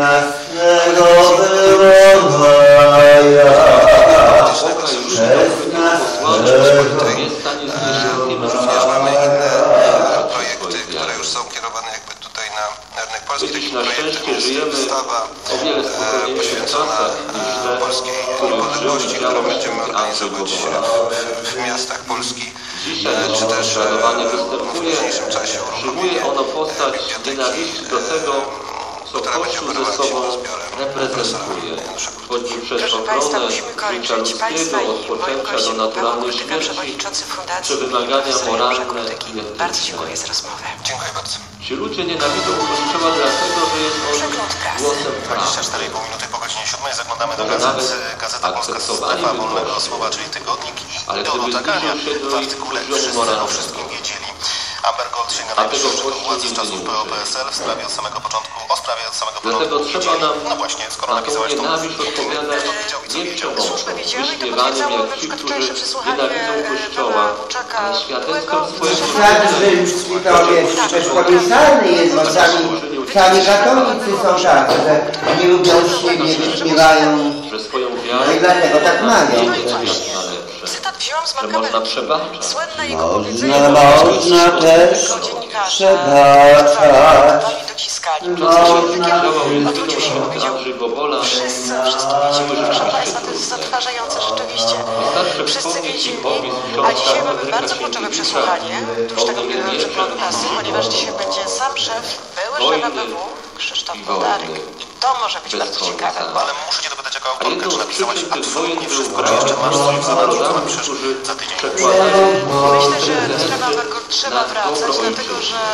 również mamy inne projekty, które już są kierowane jakby tutaj na rynek polski. Takim projektem jest wystawa poświęcona polskiej niepodległości, którą będziemy organizować w, w miastach Polski, czy też w późniejszym czasie uruchomienie biblioteki, która będzie operowała się zbiorem profesora Janusza Kurtyki. Proszę Państwa, musimy kończyć. Państwa i moim gościem był Paweł Kurtyka, przewodniczący Fundacji Janusza Kurtyki. Bardzo dziękuję za rozmowę. Dziękuję bardzo. Ci ludzie nienawidzą Kościoła dlatego, że jest on głosem dwadzieścia cztery i pół minuty po godzinie siódmej zaglądamy do gazety. Gazeta Polska Strefa Wolnego Słowa, czyli tygodnik i ideolotagania w artykule Wszyscy o wszystkim wiedzieli. Amber Gold sięga najwyższego władzy z czasów P O P S L w sprawie od samego początku, o sprawie od samego początku wiedzieli. No właśnie, skoro napisałeś tą odpowiadać nie przemocą, wyśmiewaniem jak ci, którzy nienawidzą Kościoła, ale świadectwem swojego tak, że już to jest też komisalny jest, bo sami, sami katolicy są tak, że nie lubią siebie, wyśmiewają, no i dlatego tak mają. Cytat wziąłam z Marka Słynne jego powiedzenie Można też przebaczać. Dociskali. Odwrócił się i powiedział: wszyscy o wszystkim wiedzimy. Proszę Państwa, to jest zatrważające rzeczywiście. Wystarczy Wszyscy wspomnieć więzieni, opis a książka dzisiaj mamy Henryka bardzo kluczowe Sienkiewicza, przesłuchanie, tuż tego Ogniu pilnego mieczem przeglądu prasy, ponieważ dzisiaj będzie sam szef, były szef A B W, Krzysztof Bodarek. I to może być bardzo ciekawe. Ale muszę cię dopytać jako A autorkę, jedną czy z napisałaś przyczyn tych wojen absolutnie był wszystko, brak czy jeszcze masz coś w zanadrzu, co narodowców, napiszesz którzy za tydzień? przekładali Myślę, że do sprawy prezydencję Ambergold trzeba na wracać, dobro dlatego ojczyzny. że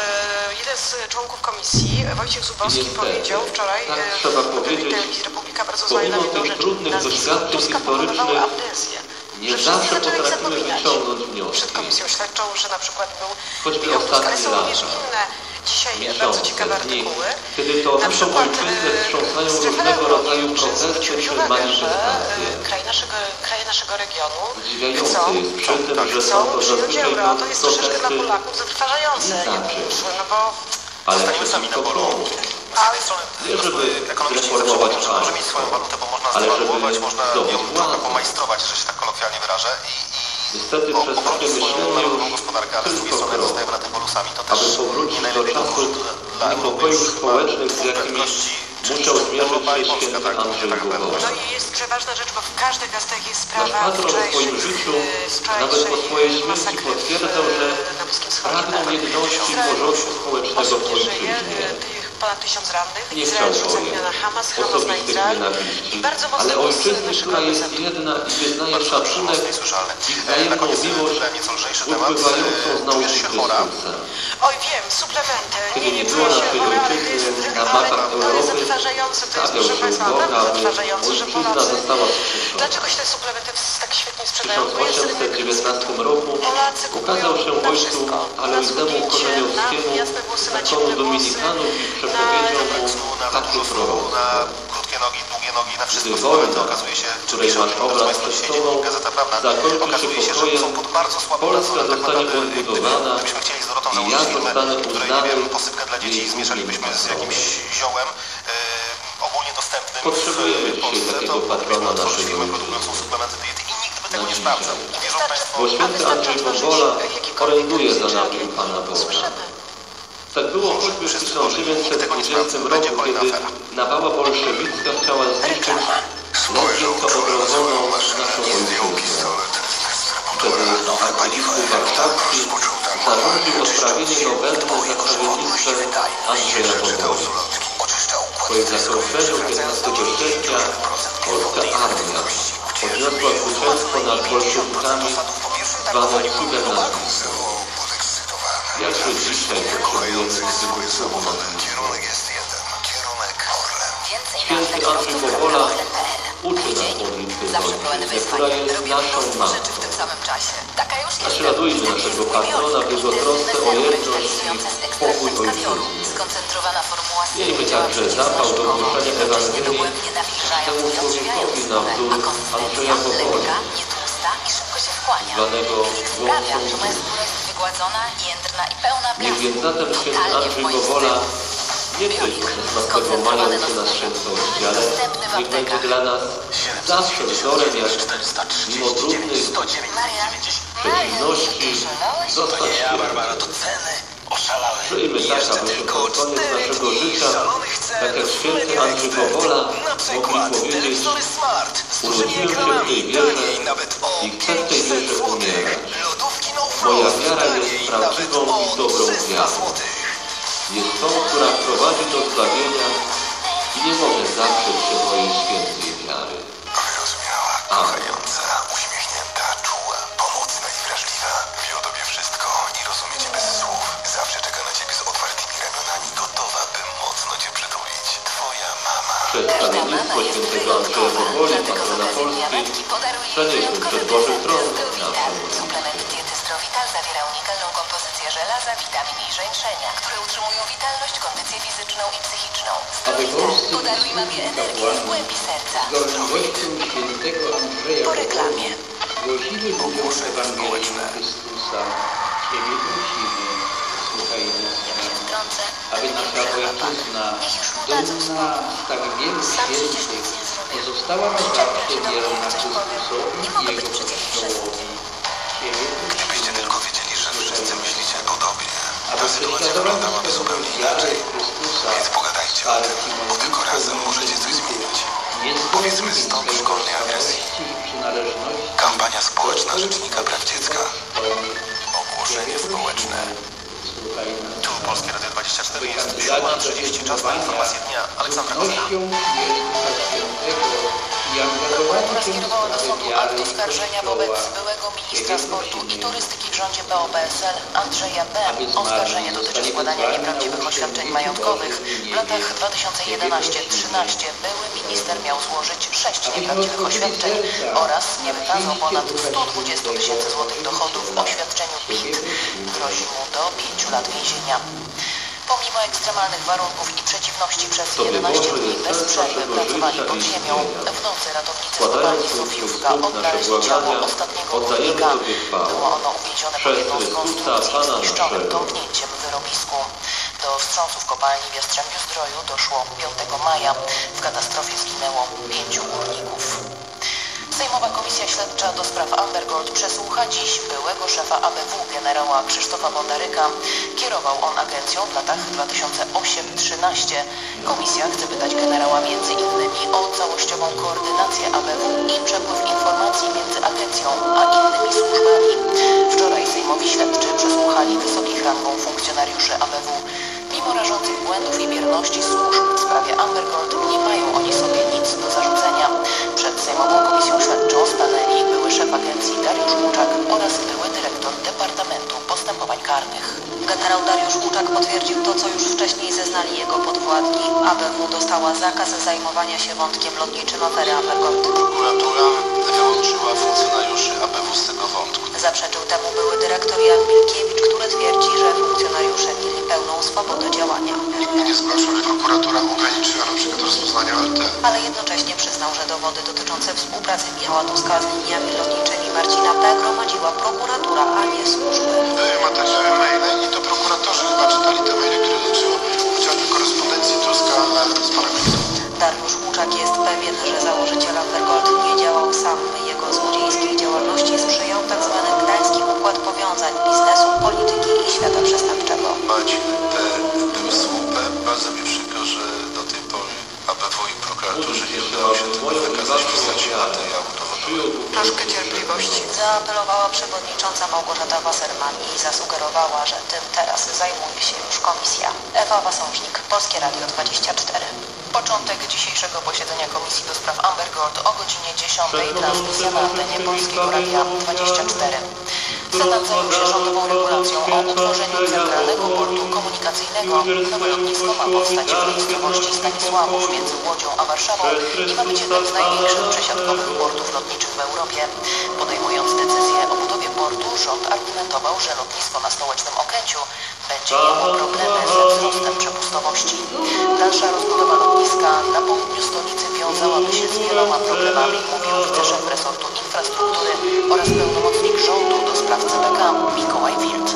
e, jeden z członków komisji, Wojciech Zubowski, Niestety, powiedział wczoraj, tak e, trzeba w powiedzieć, telewizji Republika bardzo zła na pomimo jedną tych rzecz. trudnych Nazwisko doświadczeń Tuska powodowało historycznych amnezję. nie Że wszyscy zawsze zaczęli potrafimy zapominać wyciągnąć wnioski. przed komisją śledczą, że na przykład był Choćby Michał Tusk, ale ostatnie są lata. również inne dzisiaj Miesiące, bardzo ciekawe dni, artykuły. kiedy to Na naszą przykład ojczyznę e, wstrząsają strefa różnego euro rodzaju Niemcy protesty zwróciłeś czy uwagę, że manifestacje. e, kraje naszego, kraje naszego regionu Zdziwiające chcą, jest przy tym, że chcą są to przyjąć zazwyczaj euro. To jest troszeczkę dla protesty Polaków zatrważające. znaczy. No bo ale Zostaniemy sami na polu. Z jednej strony nie żeby ekonomiści zawsze zreformować mówią, że może mieć swoją walutę, bo można ale żeby zdewaluować, można zdobyć ją trochę władzę. pomajstrować, że się tak kolokwialnie wyrażę, i, Niestety i przez takie obrodzić swoją myślenie narodową już gospodarkę, ale z drugiej tylko strony krok, zostajemy na tym polusami, to aby też nie powrócić do najlepiej to czasów dla Europy niepokojów już społecznych, z dwóch jakimi prędkości, czyli musiał zmierzyć Europa i się Polska, święty tak, Andrzej tak Bobola. no i jest przeważna rzecz, bo w każdej gazetach jest Nasz sprawa patron w swoim wczorajszej, życiu, e, z nawet po wczorajszej swojej śmierci, masakry w, potwierdzał, że na Bliskim Wschodzie. pragnął Tak. jedności i Izrael porządku społecznego osób w nie żyje, ojczyźnie. e, tych ponad tysiąc rannych. Nie Izrael chciał rzuca wojen, winę na Hamas, Hamas na osobistych Izrael. nienawiści, I bardzo mocno ale głos ojczyzny, naszego która jest prezydentu. jedna i wyznaje Bardzo szacunek mocno niesłyszalny. i Na wzajemną koniec miłość wybrałem nieco lżejszy temat. upływającą z Czujesz nauki się chora? Chrystusa. Oj wiem, suplementy. Kiedy Nie, nie nie było czuję się naszej chora, ale to ojczyzny jest, na ale mapach to jest Europy, zatrważające, to jest stawiał proszę się Państwa Boga, naprawdę aby zatrważające, że ojczyzna Polacy... została wskrzeszona. Dlaczego się te suplementy tak świetnie W sprzedają? tysiąc Bo jest rynek osiemset dziewiętnastym roku Polacy ukazał się kupują na ojcu wszystko. Na Aloiznemu zgubięcie, na Korzeniowskiemu jasne włosy, na zakonu ciemne włosy, dominikanów i przepowiedział mu Na za dużo takie słowu, proroctwo. na krótkie nogi, długie nogi, na wszystko Gdy suplementy wojna, okazuje się, czy której pisze masz o tym obraz Państwo przed dzisiaj sobą, dziennik Gazeta Prawna, zakończy się okazuje się, że pokojem, są pod bardzo słabą Polska nadzorem. Tak zostanie naprawdę, gdyby- odbudowana gdybyśmy chcieli z Dorotą i założyć ja firmę, zostanę której, nie uznany wiem, posypkę dla dzieci jej zmieszalibyśmy z patronem. jakimś ziołem yy, ogólnie dostępnym Potrzebujemy w dzisiaj Polsce, takiego to patrona moglibyśmy otworzyć naszej firmę ojczyzny. produkującą suplementy diety i nikt by tego Na nie dzisiaj. sprawdzał. Uwierzą Państwo, Bo święty Andrzej Bobola oręduje za nami Pana Boga. Tak było choćby w tysiąc dziewięćset dwudziestym roku, kiedy nawała bolszewicka chciała zniszczyć ledwie co odrodzoną naszą ojczyznę. Wtedy arcybiskup warszawski zarządził odprawienie nowenny za stawiennictwem Andrzeja Boboli. Po jej zakończeniu piętnastego sierpnia polska armia odniosła zwycięstwo nad bolszewikami zwane cybernazizmem. Jakże dzisiaj potrzebujemy tego słowa nazwiska. Święty Andrzej Bobola uczy nas modlitwy wojny, która jest naszą matką. Naśladujmy naszego patrona w jego trosce o jedność i pokój ojczyzny. Miejmy także zapał do głoszenia Ewangelii temu człowiekowi na wzór Andrzeja Boboli, zwanego głosą duszy. Niech więc zatem święty Andrzej Bobola nie tylko szesnastego maja uczy nas świętości, ale niech będzie dla nas zawsze wzorem, jak mimo trudnych przeciwności zostać świętym. Żyjmy tak, abyśmy pod koniec naszego życia, tak jak święty Andrzej Bobola, mogli powiedzieć: urodziłem się w tej wierze i chcę w tej wierze umierać. Moja wiara jest prawdziwą i dobrą wiarą. Jest tą, która prowadzi do zbawienia i nie może zaprzeć się mojej świętej wiary. Wyrozumiała, kochająca, uśmiechnięta, czuła, pomocna i wrażliwa. Wie o tobie wszystko i rozumie cię bez słów. Zawsze czeka na ciebie z otwartymi ramionami, gotowa, by mocno cię przytulić. Twoja mama. Przedstawiennictwo świętego Andrzeja Boboli, patrona Polski, przenieśmy przed Boży Tron naszą Suplement diety Zdrowital zawiera unikalną kompozycję żelaza, witamin i żeńszenia, które utrzymują witalność, kondycję fizyczną i psychiczną. Zdrowital podaruj mamie energię w głębi serca. Po reklamie. Głosimy ludziom Ewangelię Chrystusa, Ciebie prosimy, słuchaj nas, aby nasza ojczyzna, dumna z tak wielu świętych, pozostała na zawsze wierna Chrystusowi i Jego Kościołowi. Ciebie Gdybyście tylko wiedzieli, że wszyscy myślicie o tobie. aby Ta sytuacja wyglądałaby zupełnie inaczej. Więc pogadajcie o tym, bo tylko razem możecie coś zmienić. Powiedzmy stop szkolnej agresji. Kampania społeczna Rzecznika Praw Dziecka. Ogłoszenie społeczne. Tu Polskie Radio dwadzieścia cztery jest siódma trzydzieści, czas na informacje dnia. Aleksandra Kozina. Prokuratura skierowała do sądu akt oskarżenia wobec byłego ministra sportu i turystyki w rządzie P O P S L Andrzeja B. Oskarżenie dotyczy składania nieprawdziwych oświadczeń majątkowych. W latach dwa tysiące jedenastym do dwa tysiące trzynastym były minister miał złożyć sześć nieprawdziwych oświadczeń oraz nie wykazał ponad sto dwadzieścia tysięcy złotych dochodów w oświadczeniu P I T. Grozi mu do pięciu lat więzienia. Pomimo ekstremalnych warunków i przeciwności przez jedenaście dni bez przerwy pracowali pod ziemią. W nocy ratownicy z kopalni Sofiówka odnaleźli ciało ostatniego górnika. Było ono uwięzione pod jedną z konstrukcji w zniszczonym tąpnięciem wyrobisku. Do wstrząsu w kopalni w Jastrzębiu Zdroju doszło piątego maja. W katastrofie zginęło pięciu górników. Sejmowa Komisja Śledcza do spraw Amber Gold przesłucha dziś byłego szefa A B W generała Krzysztofa Bondaryka. Kierował on agencją w latach dwa tysiące ósmym do dwa tysiące trzynastego. Komisja chce pytać generała między innymi o całościową koordynację A B W i przepływ informacji między agencją a innymi służbami. Wczoraj sejmowi śledczy przesłuchali wysokich rangą funkcjonariuszy A B W. Mimo rażących błędów i bierności służb w sprawie Amber Gold nie mają oni sobie nic do zarzucenia. Przed Sejmową Komisją Śledczą stanęli były szef agencji Dariusz Łuczak oraz były dyrektor Departamentu Postępowań Karnych. Generał Dariusz Łuczak potwierdził to, co już wcześniej zeznali jego podwładni. A B W dostała zakaz zajmowania się wątkiem lotniczym afery Amber Gold. Prokuratura wyłączyła funkcjonariuszy A B W z tego wątku. Zaprzeczył temu były dyrektor Jan Milkiewicz, który twierdzi, że funkcjonariusze mieli pełną swobodę działania. Nie zgłaszał, że prokuratura ograniczyła na przykład rozpoznania L T. Ale jednocześnie przyznał, że dowody dotyczące współpracy Michała Tuska z liniami lotniczymi Marcina P. gromadziła prokuratura, a nie służby. Były materiały maile i to prokuratorzy chyba czytali te maile, które dotyczyły chociażby korespondencji Tuska z panem ministrem. Dariusz Łuczak jest pewien, że założyciel Amber Gold nie działał sam. Jego złodziejskiej działalności sprzyjał tzw. gdański układ powiązań biznesu, polityki i świata przestępczego. Bać te były słupy. Bardzo mi przykro, że do tej pory A B W i prokuraturze nie udało się tego wykazać w postaci materiału dowodowego. Troszkę cierpliwości. Zaapelowała przewodnicząca Małgorzata Wasserman i zasugerowała, że tym teraz zajmuje się już komisja. Ewa Wasążnik, Polskie Radio dwadzieścia cztery. Początek dzisiejszego posiedzenia Komisji do spraw Amber Gold o godzinie dziesiątej. Transmisja na antenie Polskiego Radia dwadzieścia cztery. Senat zajął się rządową regulacją o utworzeniu Centralnego Portu Komunikacyjnego. Nowe lotnisko ma powstać w miejscowości Stanisławów między Łodzią a Warszawą i ma być jednym z największych przesiadkowych portów lotniczych w Europie. Podejmując decyzję o budowie portu, rząd argumentował, że lotnisko na Stołecznym Okęciu będzie miało problemy ze wzrostem przepustowości. Dalsza rozbudowa lotniska na południu stolicy wiązałaby się z wieloma problemami, mówił wiceszef resortu infrastruktury oraz pełnomocnik rządu do spraw C B K Mikołaj Wild.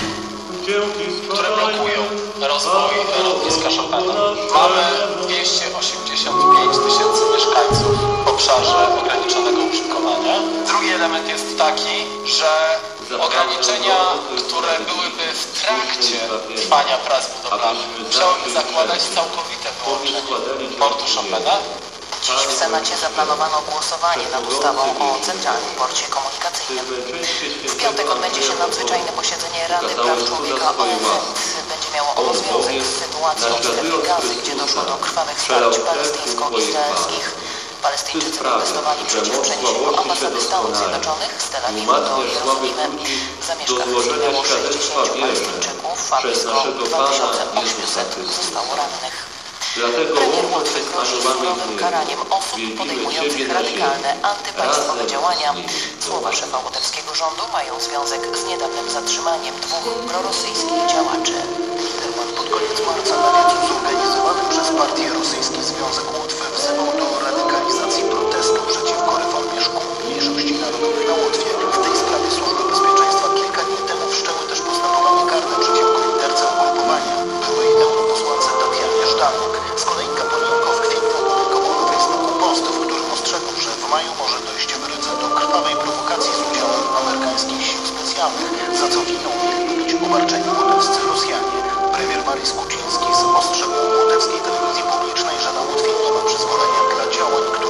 Które blokują rozwój lotniska Chopina. Mamy dwieście osiemdziesiąt pięć tysięcy mieszkańców w obszarze ograniczonego użytkowania. Drugi element jest taki, że ograniczenia, które byłyby w trakcie trwania prac budowlanych, musiałyby zakładać całkowite wyłączenie portu Chopina. Dziś w Senacie zaplanowano głosowanie nad ustawą o Centralnym Porcie Komunikacyjnym. W piątek odbędzie się nadzwyczajne posiedzenie Rady Praw Człowieka O N Z. Będzie miało ono związek z sytuacją w strefie Gazy, gdzie doszło do krwawych starć palestyńsko-izraelskich. Palestyńczycy protestowali przeciw przeniesieniu ambasady Stanów Zjednoczonych z Tel Awiwu do Jerozolimy. Zamieszkanych zginęło sześćdziesięciu Palestyńczyków, a blisko dwa tysiące osiemset zostało rannych. Premier Łotwy grozi surowym karaniem osób podejmujących radykalne, antypaństwowe działania. Słowa szefa łotewskiego rządu mają związek z niedawnym zatrzymaniem dwóch prorosyjskich działaczy. Liderman pod koniec marca na wiecu zorganizowanym przez partię Rosyjski Związek Łotwy wzywał do radykalizacji protestu przeciwko reformie szkół mniejszości narodowych na Łotwie. W tej sprawie służby bezpieczeństwa kilka dni temu wszczęły też postępowanie karne przeciwko liderce ugrupowania, byłej europosłance Tatianie Żdanok. Z kolei Kapolinko w kwietniu opublikował na Facebooku post, w którym ostrzegł, że w maju może dojść w Rydze do krwawej prowokacji z udziałem amerykańskich sił specjalnych, za co winą mieli być obarczeni łotewscy Rosjanie. Premier Marys Kuczyński ostrzegł łotewskiej telewizji publicznej, że na Łotwie nie ma przyzwolenia dla działań, które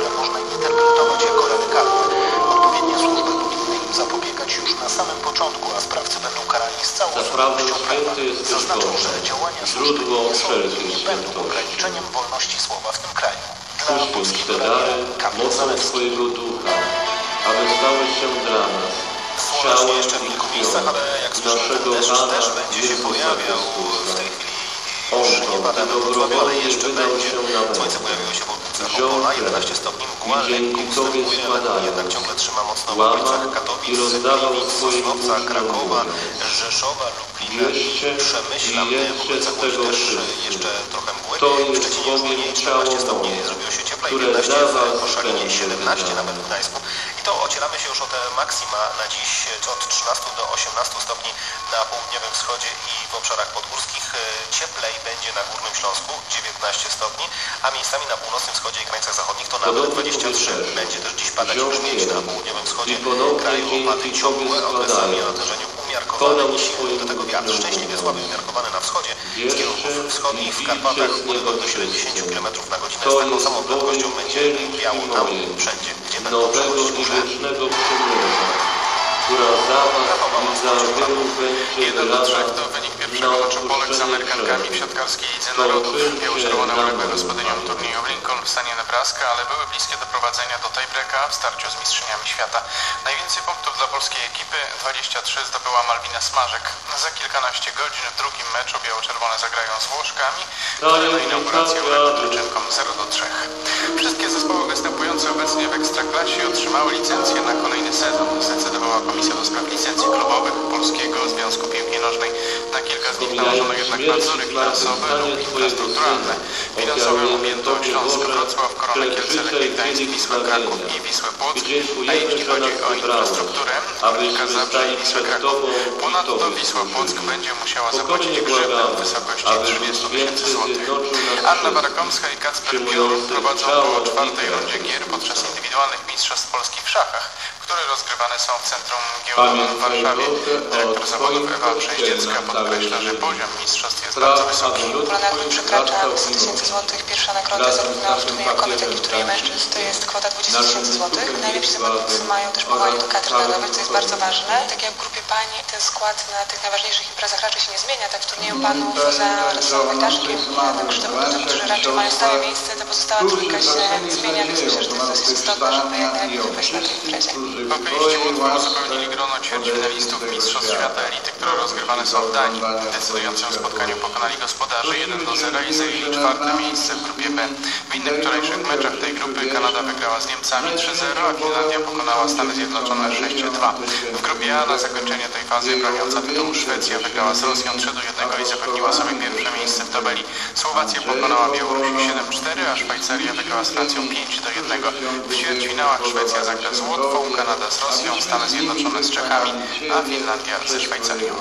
prawo święte jest też Zaznaczył, Boże, że działania źródło służby nie są i wszelkiej nie będą świętości. ograniczeniem wolności słowa w tym kraju. Dla Przyśpiesz polskiego te dary radia Kamil mocą Zalewski. Twojego ducha, aby stały się dla nas Słonecznie ciałem jeszcze w i kilku krwią miejscach, ale jak słyszymy, ten naszego deszcz Pana też będzie się Jezusa pojawiał w Chrystusa. tej chwili. On Już to, nie pada gdy we Wrocławiu, ale dobrowolnie jeszcze wydał będzie. się na Słońce mękę. pojawiło się w okolicach Wziął Opola, chleb jedenaście stopni, mgła i dzięki lekko Tobie ustępuje, składając, jednak ciągle trzyma mocno w łamał okolicach i Katowic, rozdawał Gliwic, swoim Sosnowca, uczniom, Krakowa, mówiąc: Rzeszowa, Lublina i Bierzcie Przemyśla. i W jedzcie okolicach z Łodzi tego też wszyscy. jeszcze trochę mgły. To W jest Szczecinie już bowiem mniej, ciało czternaście stopni, moje, zrobiło się cieplej, które piętnaście dla w was Koszalinie, będzie siedemnaście wydane. nawet w Gdańsku. I to ocieramy się już o te maksima na dziś od trzynastu do osiemnastu stopni na południowym wschodzie i w obszarach podgórskich. Cieplej będzie na Górnym Śląsku, dziewiętnaście stopni, a miejscami na północnym wschodzie i krańcach zachodnich to nawet dwadzieścia trzy. Będzie też dziś padać już mieć na południowym wschodzie kraju opady ciągłe, okresami o natężeniu umiarkowanym i silnym. Do tego wiatr szczęśliwie słaby umiarkowany na wschodzie z kierunków wschodnich w Karpatach góry do siedemdziesięciu kilometrów na godzinę. Z taką samą prędkością będzie wiało tam wszędzie, gdzie będą nowego przechodzić i burze. wiecznego przymierza, która za was i za wielu będzie jeden do trzech to wylana wynik na pierwszego meczu Polek z odpuszczenie Amerykankami w grzechów. siatkarskiej Lidze Narodów. Biało-czerwone nam uległy gospodyniom turnieju w Lincoln w stanie Nebraska, ale były bliskie do prowadzenia do tiebreaka w starciu z mistrzyniami świata. Najwięcej punktów dla polskiej ekipy, dwadzieścia trzy, zdobyła Malwina Smażek. Za kilkanaście godzin w drugim meczu biało-czerwone zagrają z Włoszkami, które na inaugurację uległy przyczynkom zero do trzech. Wszystkie zespoły występujące obecnie w Ekstraklasie otrzymały licencję na kolejny sezon. Zdecydowała Komisja do Spraw Licencji Klubowych Polskiego Związku Piłki Nożnej. Na kilka z nich nałożono jednak nadzory finansowe lub infrastrukturalne. Finansowo objęto Śląsk, Wrocław, Korona Kielce, Lechia Gdańsk, Wisła Kraków i Wisłę Płock. A jeśli chodzi o infrastrukturę, Górnika Zabrze i Wisła Kraków. Ponadto Wisła Płock będzie musiała zapłacić grzywnę w wysokości trzydziestu tysięcy złotych. Anna Barakomska i Kacper Biur prowadzą po czwartej rundzie gier podczas indywidualnych mistrzostw Polski w szachach, które rozgrywane są w Centrum Giełdowym w Warszawie. Dyrektor zawodów Ewa Przeździecka podkreśla, że poziom mistrzostw jest bardzo wysoki. Pula nagród przekracza sto tysięcy złotych. Pierwsza nagroda zarówno w turnieju kobiet, jak i w turnieju mężczyzn to jest kwota dwadzieścia tysięcy złotych. Najlepsi zawodnicy mają też powołanie do kadry narodowej, co jest bardzo ważne. Tak jak w grupie pań ten skład na tych najważniejszych imprezach raczej się nie zmienia, tak w turnieju panów za Radosławą Wojtaszkiem i Janem Krzysztofem, którzy raczej mają stałe miejsce, ta pozostała trójka się zmienia, więc myślę, że to jest dosyć istotne, żeby jednak wyjść na tej imprezie. Hokejiści Łotwy uzupełnili grono ćwierćfinalistów Mistrzostw Świata Elity, które rozgrywane są w Danii. W decydującym spotkaniu pokonali gospodarzy jeden do zera i zajęli czwarte miejsce w grupie B. W innych wczorajszych meczach tej grupy Kanada wygrała z Niemcami trzy zero, a Finlandia pokonała Stany Zjednoczone sześć dwa. W grupie A na zakończenie tej fazy broniąca tytułu Szwecja wygrała z Rosją trzy do jednego i zapewniła sobie pierwsze miejsce w tabeli. Słowacja pokonała Białoruś siedem cztery, a Szwajcaria wygrała z Francją pięć do jednego. W ćwierćfinałach Szwecja zagra z Łotwą, Kanada z Rosją, Stany Zjednoczone z Czechami, a Finlandia ze Szwajcarią.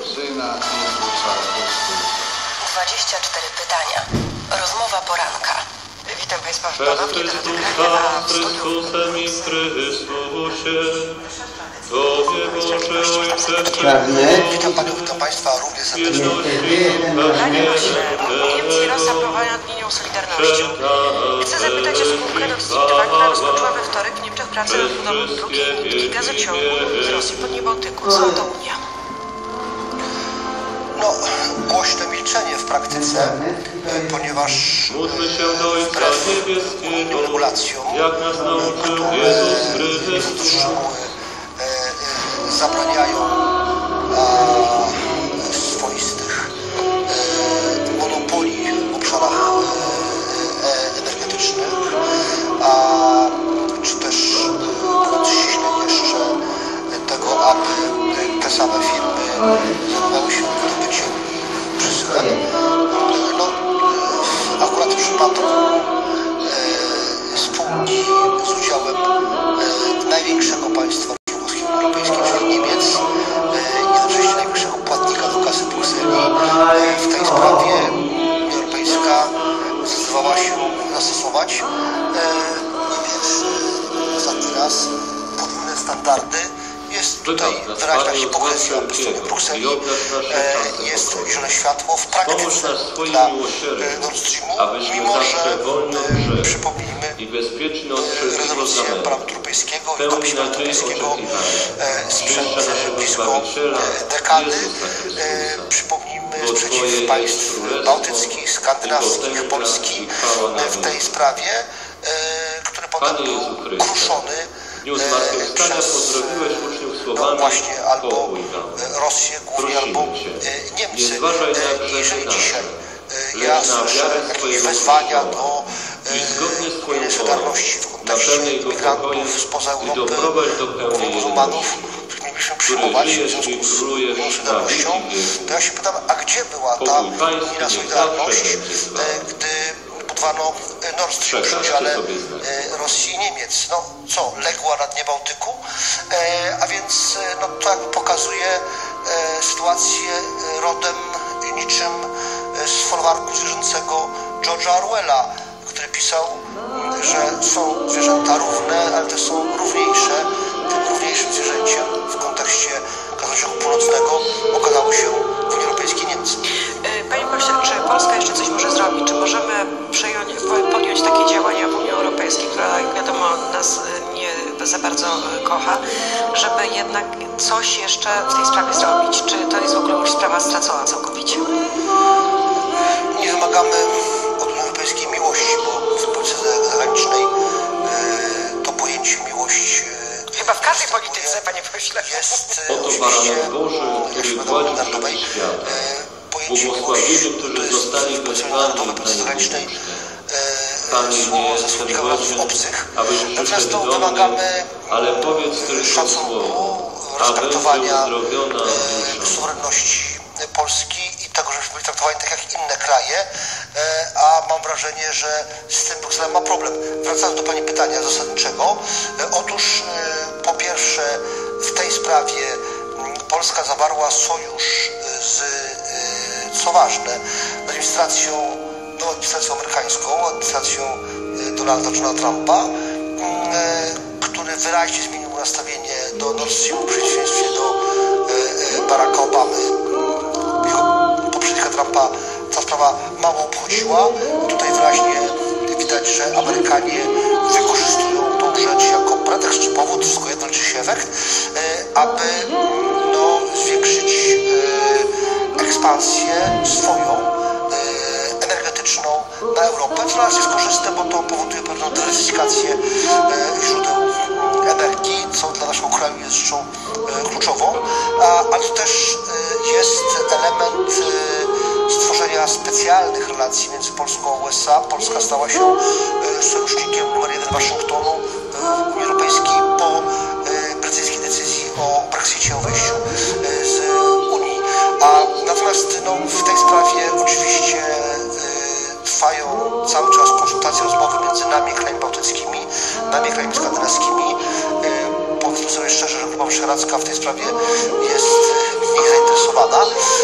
dwadzieścia cztery pytania. Rozmowa poranka. Witam Państwa w Przez ponownie do Chrystusa, nagrania, a w studiu Chrystusem i w Chrystusie, Tobie Boże Ojcze Pragnę. Witam Panią, witam Państwa również serdecznie. Panie pośle, Niemcy i Rosja próbują nad linią Solidarnością. Chcę zapytać o spółkę Nord Stream dwa, która rozpoczęła we wtorek w Niemczech pracę nad budową drugiej nitki gazociągu z Rosji pod Bałtyku. Co to Unia? No, głośne milczenie w praktyce, ponieważ Módlmy się do Ojca Niebieskiego, regulacjom, jak nas nauczył Jezus Chrystus. szczegóły zabraniają swoistych monopoli w obszarach energetycznych, a czy też mówiąc ściśle jeszcze tego, aby te same firmy zajmowały się wydobyciem i przesyłem. No, akurat w przypadku spółki z udziałem największego państwa członkowskiego europejskiego, czyli Niemiec, jednocześnie największego płatnika do kasy Brukseli, w tej sprawie Unia Europejska zdecydowała się zastosować nie pierwszy, ostatni raz podwójne standardy. Jest jest tutaj wyraźna hipokryzja po stronie Brukseli, jest zielone światło w praktyce dla Nord Streamu, mimo że przypomnijmy rezolucję Parlamentu Europejskiego i Komisji Europejskiego sprzed blisko dekady. Przypomnijmy sprzeciw państw bałtyckich, skandynawskich, Polski w tej sprawie, który potem był kruszony przez no właśnie albo Rosję głównie, albo Niemcy. Jeżeli dzisiaj ja słyszę jakieś wezwania do solidarności w kontekście migrantów spoza Europy, muzułmanów, których mielibyśmy przyjmować w związku z solidarnością, to ja się pytam, a gdzie była ta unijna solidarność, gdy budowano Nord Stream przy udziale Rosji i Niemiec? No co, legła na dnie Bałtyku? A więc no, to jakby pokazuje sytuację rodem niczym z folwarku zwierzęcego George'a Orwella, który pisał, że są zwierzęta równe, ale też są równiejsze. Tym równiejszym zwierzęciem w kontekście Gazociągu Północnego okazało się w Unii Europejskiej Niemcy. Panie pośle, czy Polska jeszcze coś może zrobić? Czy możemy przejąć, podjąć takie działania w Unii Europejskiej, która, jak wiadomo, nas nie za bardzo kocha, żeby jednak coś jeszcze w tej sprawie zrobić? Czy to jest w ogóle już sprawa stracona całkowicie? Nie wymagamy od Unii Europejskiej miłości, bo w polityce zagranicznej to pojęcie miłość chyba w każdej polityce, panie pośle, jest Oto baranek Boży, który gładzi wszelki świat. Błogosławieni, którzy zostali wezwani na zagranicznej Panie, słowo nie ze słownika ten obcych. Natomiast to wymagamy ale powiedz tylko szacunku, respektowania suwerenności Polski i tego, żebyśmy byli traktowani tak jak inne kraje, a mam wrażenie, że z tym Bruksela ma problem. Wracając do pani pytania zasadniczego, otóż po pierwsze w tej sprawie Polska zawarła sojusz z, co ważne, z administracją, no, administracją amerykańską, administracją Donalda Johna Trumpa, który wyraźnie zmienił nastawienie do Nord Streamu w przeciwieństwie do Baracka Obamy. Poprzednika Trumpa ta sprawa mało obchodziła. Tutaj wyraźnie widać, że Amerykanie wykorzystują tą rzecz jako pretekst czy powód, wszystko jedno liczy się efekt, aby no, zwiększyć ekspansję swoją energetyczną na Europę, co dla nas jest korzystne, bo to powoduje pewną dywersyfikację źródeł energii, co dla naszego kraju jest rzeczą kluczową, ale to też jest element stworzenia specjalnych relacji między Polską a U S A. Polska stała się sojusznikiem numer jeden Waszyngtonu w Unii Europejskiej po brytyjskiej decyzji o Brexicie, o wejściu z Unii. A natomiast no, w tej sprawie oczywiście trwają cały czas konsultacje, rozmowy między nami i krajami bałtyckimi, nami i krajami skandynawskimi. Powiedzmy sobie szczerze, że Grupa Wyszehradzka w tej sprawie jest w nich zainteresowana.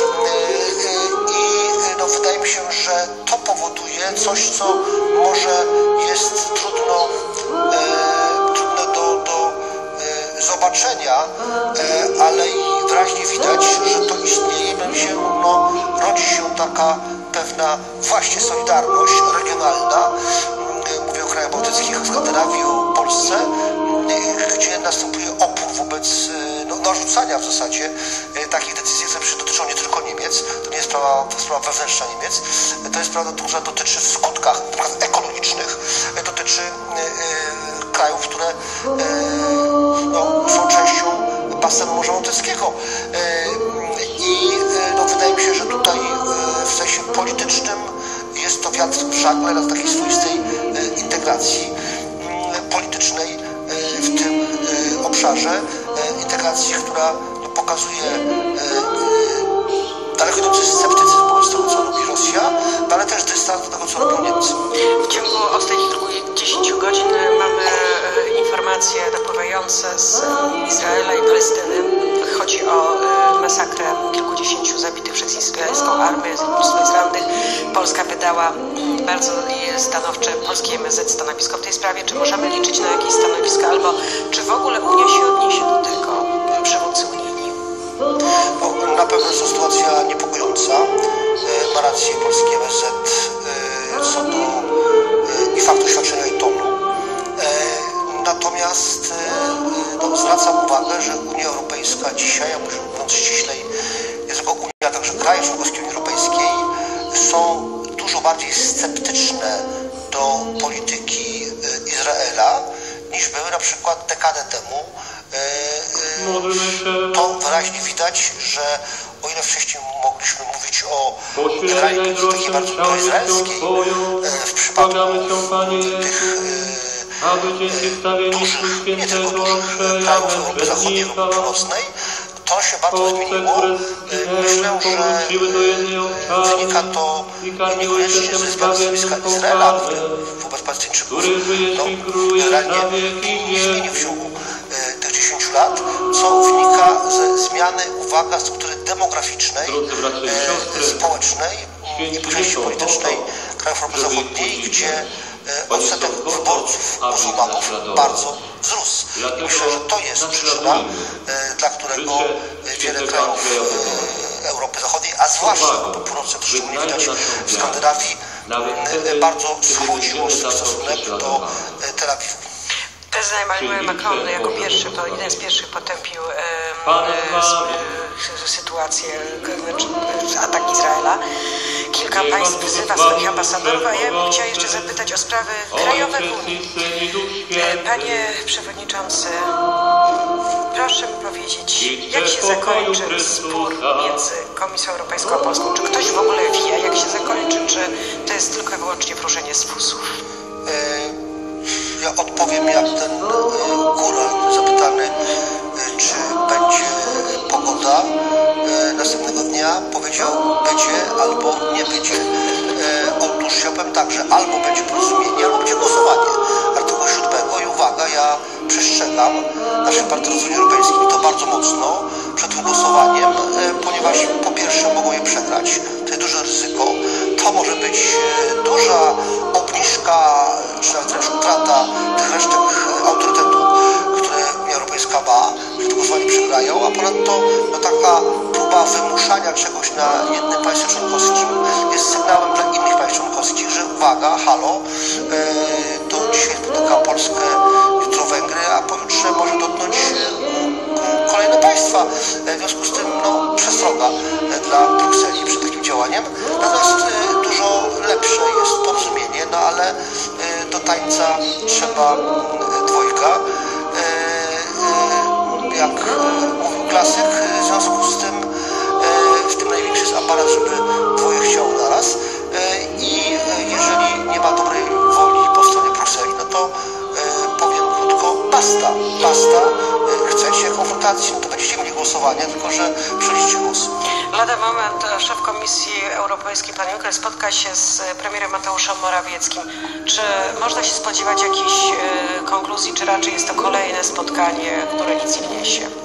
I no, wydaje mi się, że to powoduje coś, co może jest trudno, e, trudne do, do e, zobaczenia, e, ale i wyraźnie widać, że to istnieje, mianowicie no, rodzi się taka pewna właśnie solidarność regionalna. Mówię o krajach bałtyckich, o Skandynawii, o Polsce, gdzie następuje opór wobec no, narzucania w zasadzie takich decyzji, które dotyczą nie tylko Niemiec. To nie jest sprawa, to sprawa wewnętrzna Niemiec. To jest sprawa, która dotyczy w skutkach na przykład ekologicznych, dotyczy e, krajów, które e, no, są częścią basenu Morza Bałtyckiego. E, I e, no, wydaje mi się, że tutaj e, w sensie politycznym jest to wiatr w żagle na takiej swoistej e, integracji e, politycznej e, w tym e, obszarze. E, integracji, która no, pokazuje e, daleko idący sceptycyzm wobec tego, co robi Rosja, ale też dystans do tego, co robią Niemcy. W ciągu ostatnich dziesięciu godzin mamy informacje napływające z Izraela i Palestyny. Chodzi o masakrę kilkudziesięciu zabitych przez izraelską armię, mnóstwo jest rannych. Polska wydała bardzo stanowcze polskie M S Z stanowisko w tej sprawie. Czy możemy liczyć na jakieś stanowiska, albo czy w ogóle Unia się odniesie do tego? Przy Natomiast no, zwracam uwagę, że Unia Europejska dzisiaj, a mówiąc ściślej, nie tylko Unia, a także kraje członkowskie Unii Europejskiej są dużo bardziej sceptyczne do polityki Izraela niż były na przykład dekadę temu. To wyraźnie widać, że o ile wcześniej mogliśmy mówić o generalnej polityce bardzo proizraelskiej, w przypadku tych dużych, nie tylko dużych krajów Europy Zachodniej, Europy Północnej, to się bardzo zmieniło. Myślę, że wynika to niekoniecznie ze zmiany stanowiska Izraela wobec Palestyńczyków. No, generalnie nie zmienił w ciągu tych dziesięciu lat, co wynika ze zmiany, uwaga, struktury demograficznej, społecznej i po części politycznej krajów Europy Zachodniej, gdzie odsetek wyborców muzułmanów bardzo wzrósł. I myślę, że to jest przyczyna, dla którego wiele krajów Europy Zachodniej, a zwłaszcza Europy Północnej, to szczególnie widać w Skandynawii, bardzo schodziło swój stosunek do Tel Awiwu. Prezydent Emmanuel Macron jako pierwszy, jeden z pierwszych potępił e, e, sytuację, znaczy atak Izraela. Kilka państw wzywa swoich ambasadorów, a ja bym chciała jeszcze zapytać o sprawy krajowe w Unii. Panie Przewodniczący, proszę mi powiedzieć, jak się zakończy spór między Komisją Europejską a Polską? Czy ktoś w ogóle wie, jak się zakończy, czy to jest tylko i wyłącznie wróżenie z fusów? Ja odpowiem jak ten góral zapytany, czy będzie pogoda. Następnego dnia powiedział, będzie albo nie będzie. Otóż ja powiem tak, że albo będzie porozumienie, albo będzie głosowanie. Artykuł siódmego i uwaga, ja przestrzegam naszych partnerów z Unii Europejskiej to bardzo mocno przed tym głosowaniem, ponieważ po pierwsze mogą je przegrać, to jest duże ryzyko. To może być duża obniżka, czy nawet wręcz utrata tych resztek autorytetu, które Unia Europejska ma, że to głosowanie przegrają, a ponadto no, taka próba wymuszania czegoś na jednym państwie członkowskim jest sygnałem dla innych państw członkowskich, że uwaga, halo, e, to dzisiaj spotyka Polskę, jutro Węgry, a pojutrze może dotknąć e, kolejne państwa. E, w związku z tym no, przestroga e, dla Brukseli przed takim działaniem. Natomiast e, dużo lepsze jest porozumienie, no ale e, do tańca trzeba e, dwojga. E, e, jak mówił klasyk, w związku z tym e, w tym największy jest aparat, żeby dwoje chciało naraz. E, I e, jeżeli nie ma dobrej woli po stronie Brukseli, no to e, powiem krótko, basta, basta. E, chcecie konfrontacji, no to będziecie mieli głosowanie, tylko że przeliczcie głos. Lada moment szef Komisji Europejskiej, pan Juncker, spotka się z premierem Mateuszem Morawieckim. Czy można się spodziewać jakichś e, konkluzji, czy raczej jest to kolejne spotkanie, które nic nie wniesie? E,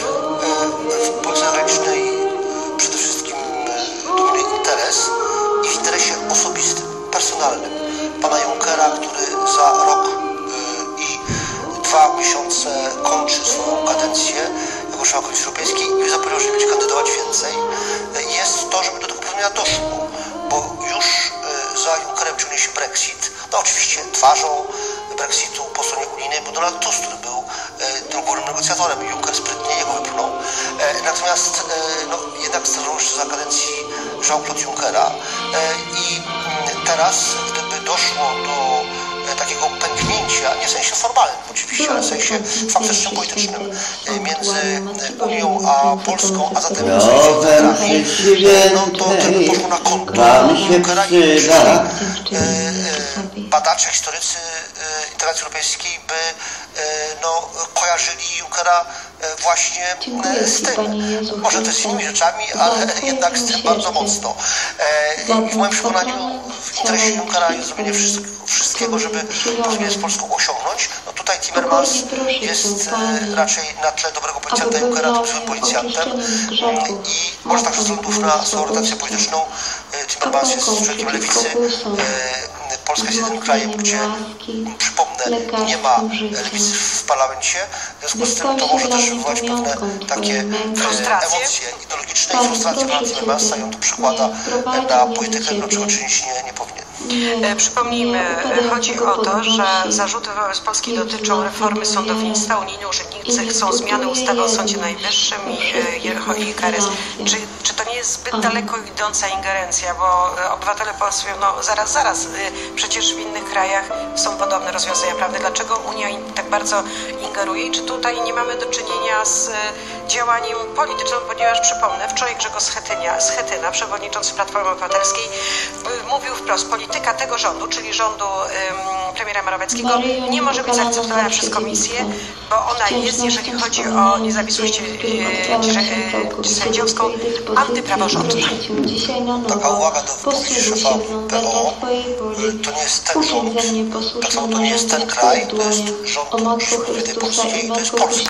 w polityce zagranicznej przede wszystkim dominuje interes i w interesie osobistym, personalnym pana Junckera, który za rok y, i dwa miesiące kończy swoją kadencję jako szefa Komisji Europejskiej i zapowiedział, że będzie kandydować więcej, y, jest to, żeby do tego porozumienia doszło, bo już y, za Junckerem ciągnie się Brexit. No oczywiście twarzą Brexitu po stronie unijnej był Donald Tusk, który był e, tym głównym negocjatorem. Juncker sprytnie jego wypchnął. E, natomiast e, no, jednak starał się za kadencji Jean-Claude Junckera. E, I m, teraz, gdyby doszło do e, takiego pęknięcia, nie w sensie formalnym oczywiście, ale w sensie faktycznym, politycznym, e, między e, Unią a Polską, a zatem między federami, e, no to to by poszło na konto Junckera i przyszli e, e, badacze, historycy e, integracji europejskiej by no, kojarzyli Junckera właśnie z tym. Może też z innymi rzeczami, ale jednak z tym bardzo mocno. I w moim przekonaniu w interesie Junckera jest zrobienie wszystkiego, żeby porozumienie z Polską osiągnąć. No tutaj Timmermans jest raczej na tle dobrego policjanta Junckera, tym złym policjantem. I może także ze względów na swoją orientację polityczną Timmermans jest człowiekiem lewicy. Polska jest jedynym krajem, gdzie, przypomnę, nie ma lewicy w parlamencie, w związku z tym to może też wywołać pewne takie e, emocje ideologiczne i frustracje pana Timmermansa i on to przekłada na politykę, do czego czynić nie, nie powinien. Przypomnijmy, chodzi o to, że zarzuty wobec Polski dotyczą reformy sądownictwa. Unijni urzędnicy chcą zmiany ustawy o Sądzie Najwyższym i chodzi o K R S. Czy, czy to nie jest zbyt daleko idąca ingerencja, bo obywatele polscy mówią, no zaraz, zaraz, przecież w innych krajach są podobne rozwiązania prawne. Dlaczego Unia tak bardzo ingeruje i czy tutaj nie mamy do czynienia z działaniem politycznym, ponieważ przypomnę, wczoraj Grzegorz Schetyna, Schetyna przewodniczący Platformy Obywatelskiej, mówił wprost, polityka tego rządu, czyli rządu um, premiera Morawieckiego, nie może być zaakceptowana przez Komisję, bo ona jest, jeżeli chodzi o niezawisłość e, sędziowską, antypraworządna. Taka uwaga do wypowiedzi szefa P O. To nie jest ten rząd, tak samo to nie jest ten kraj, to jest rząd Rzeczypospolitej Polskiej, to jest Polska.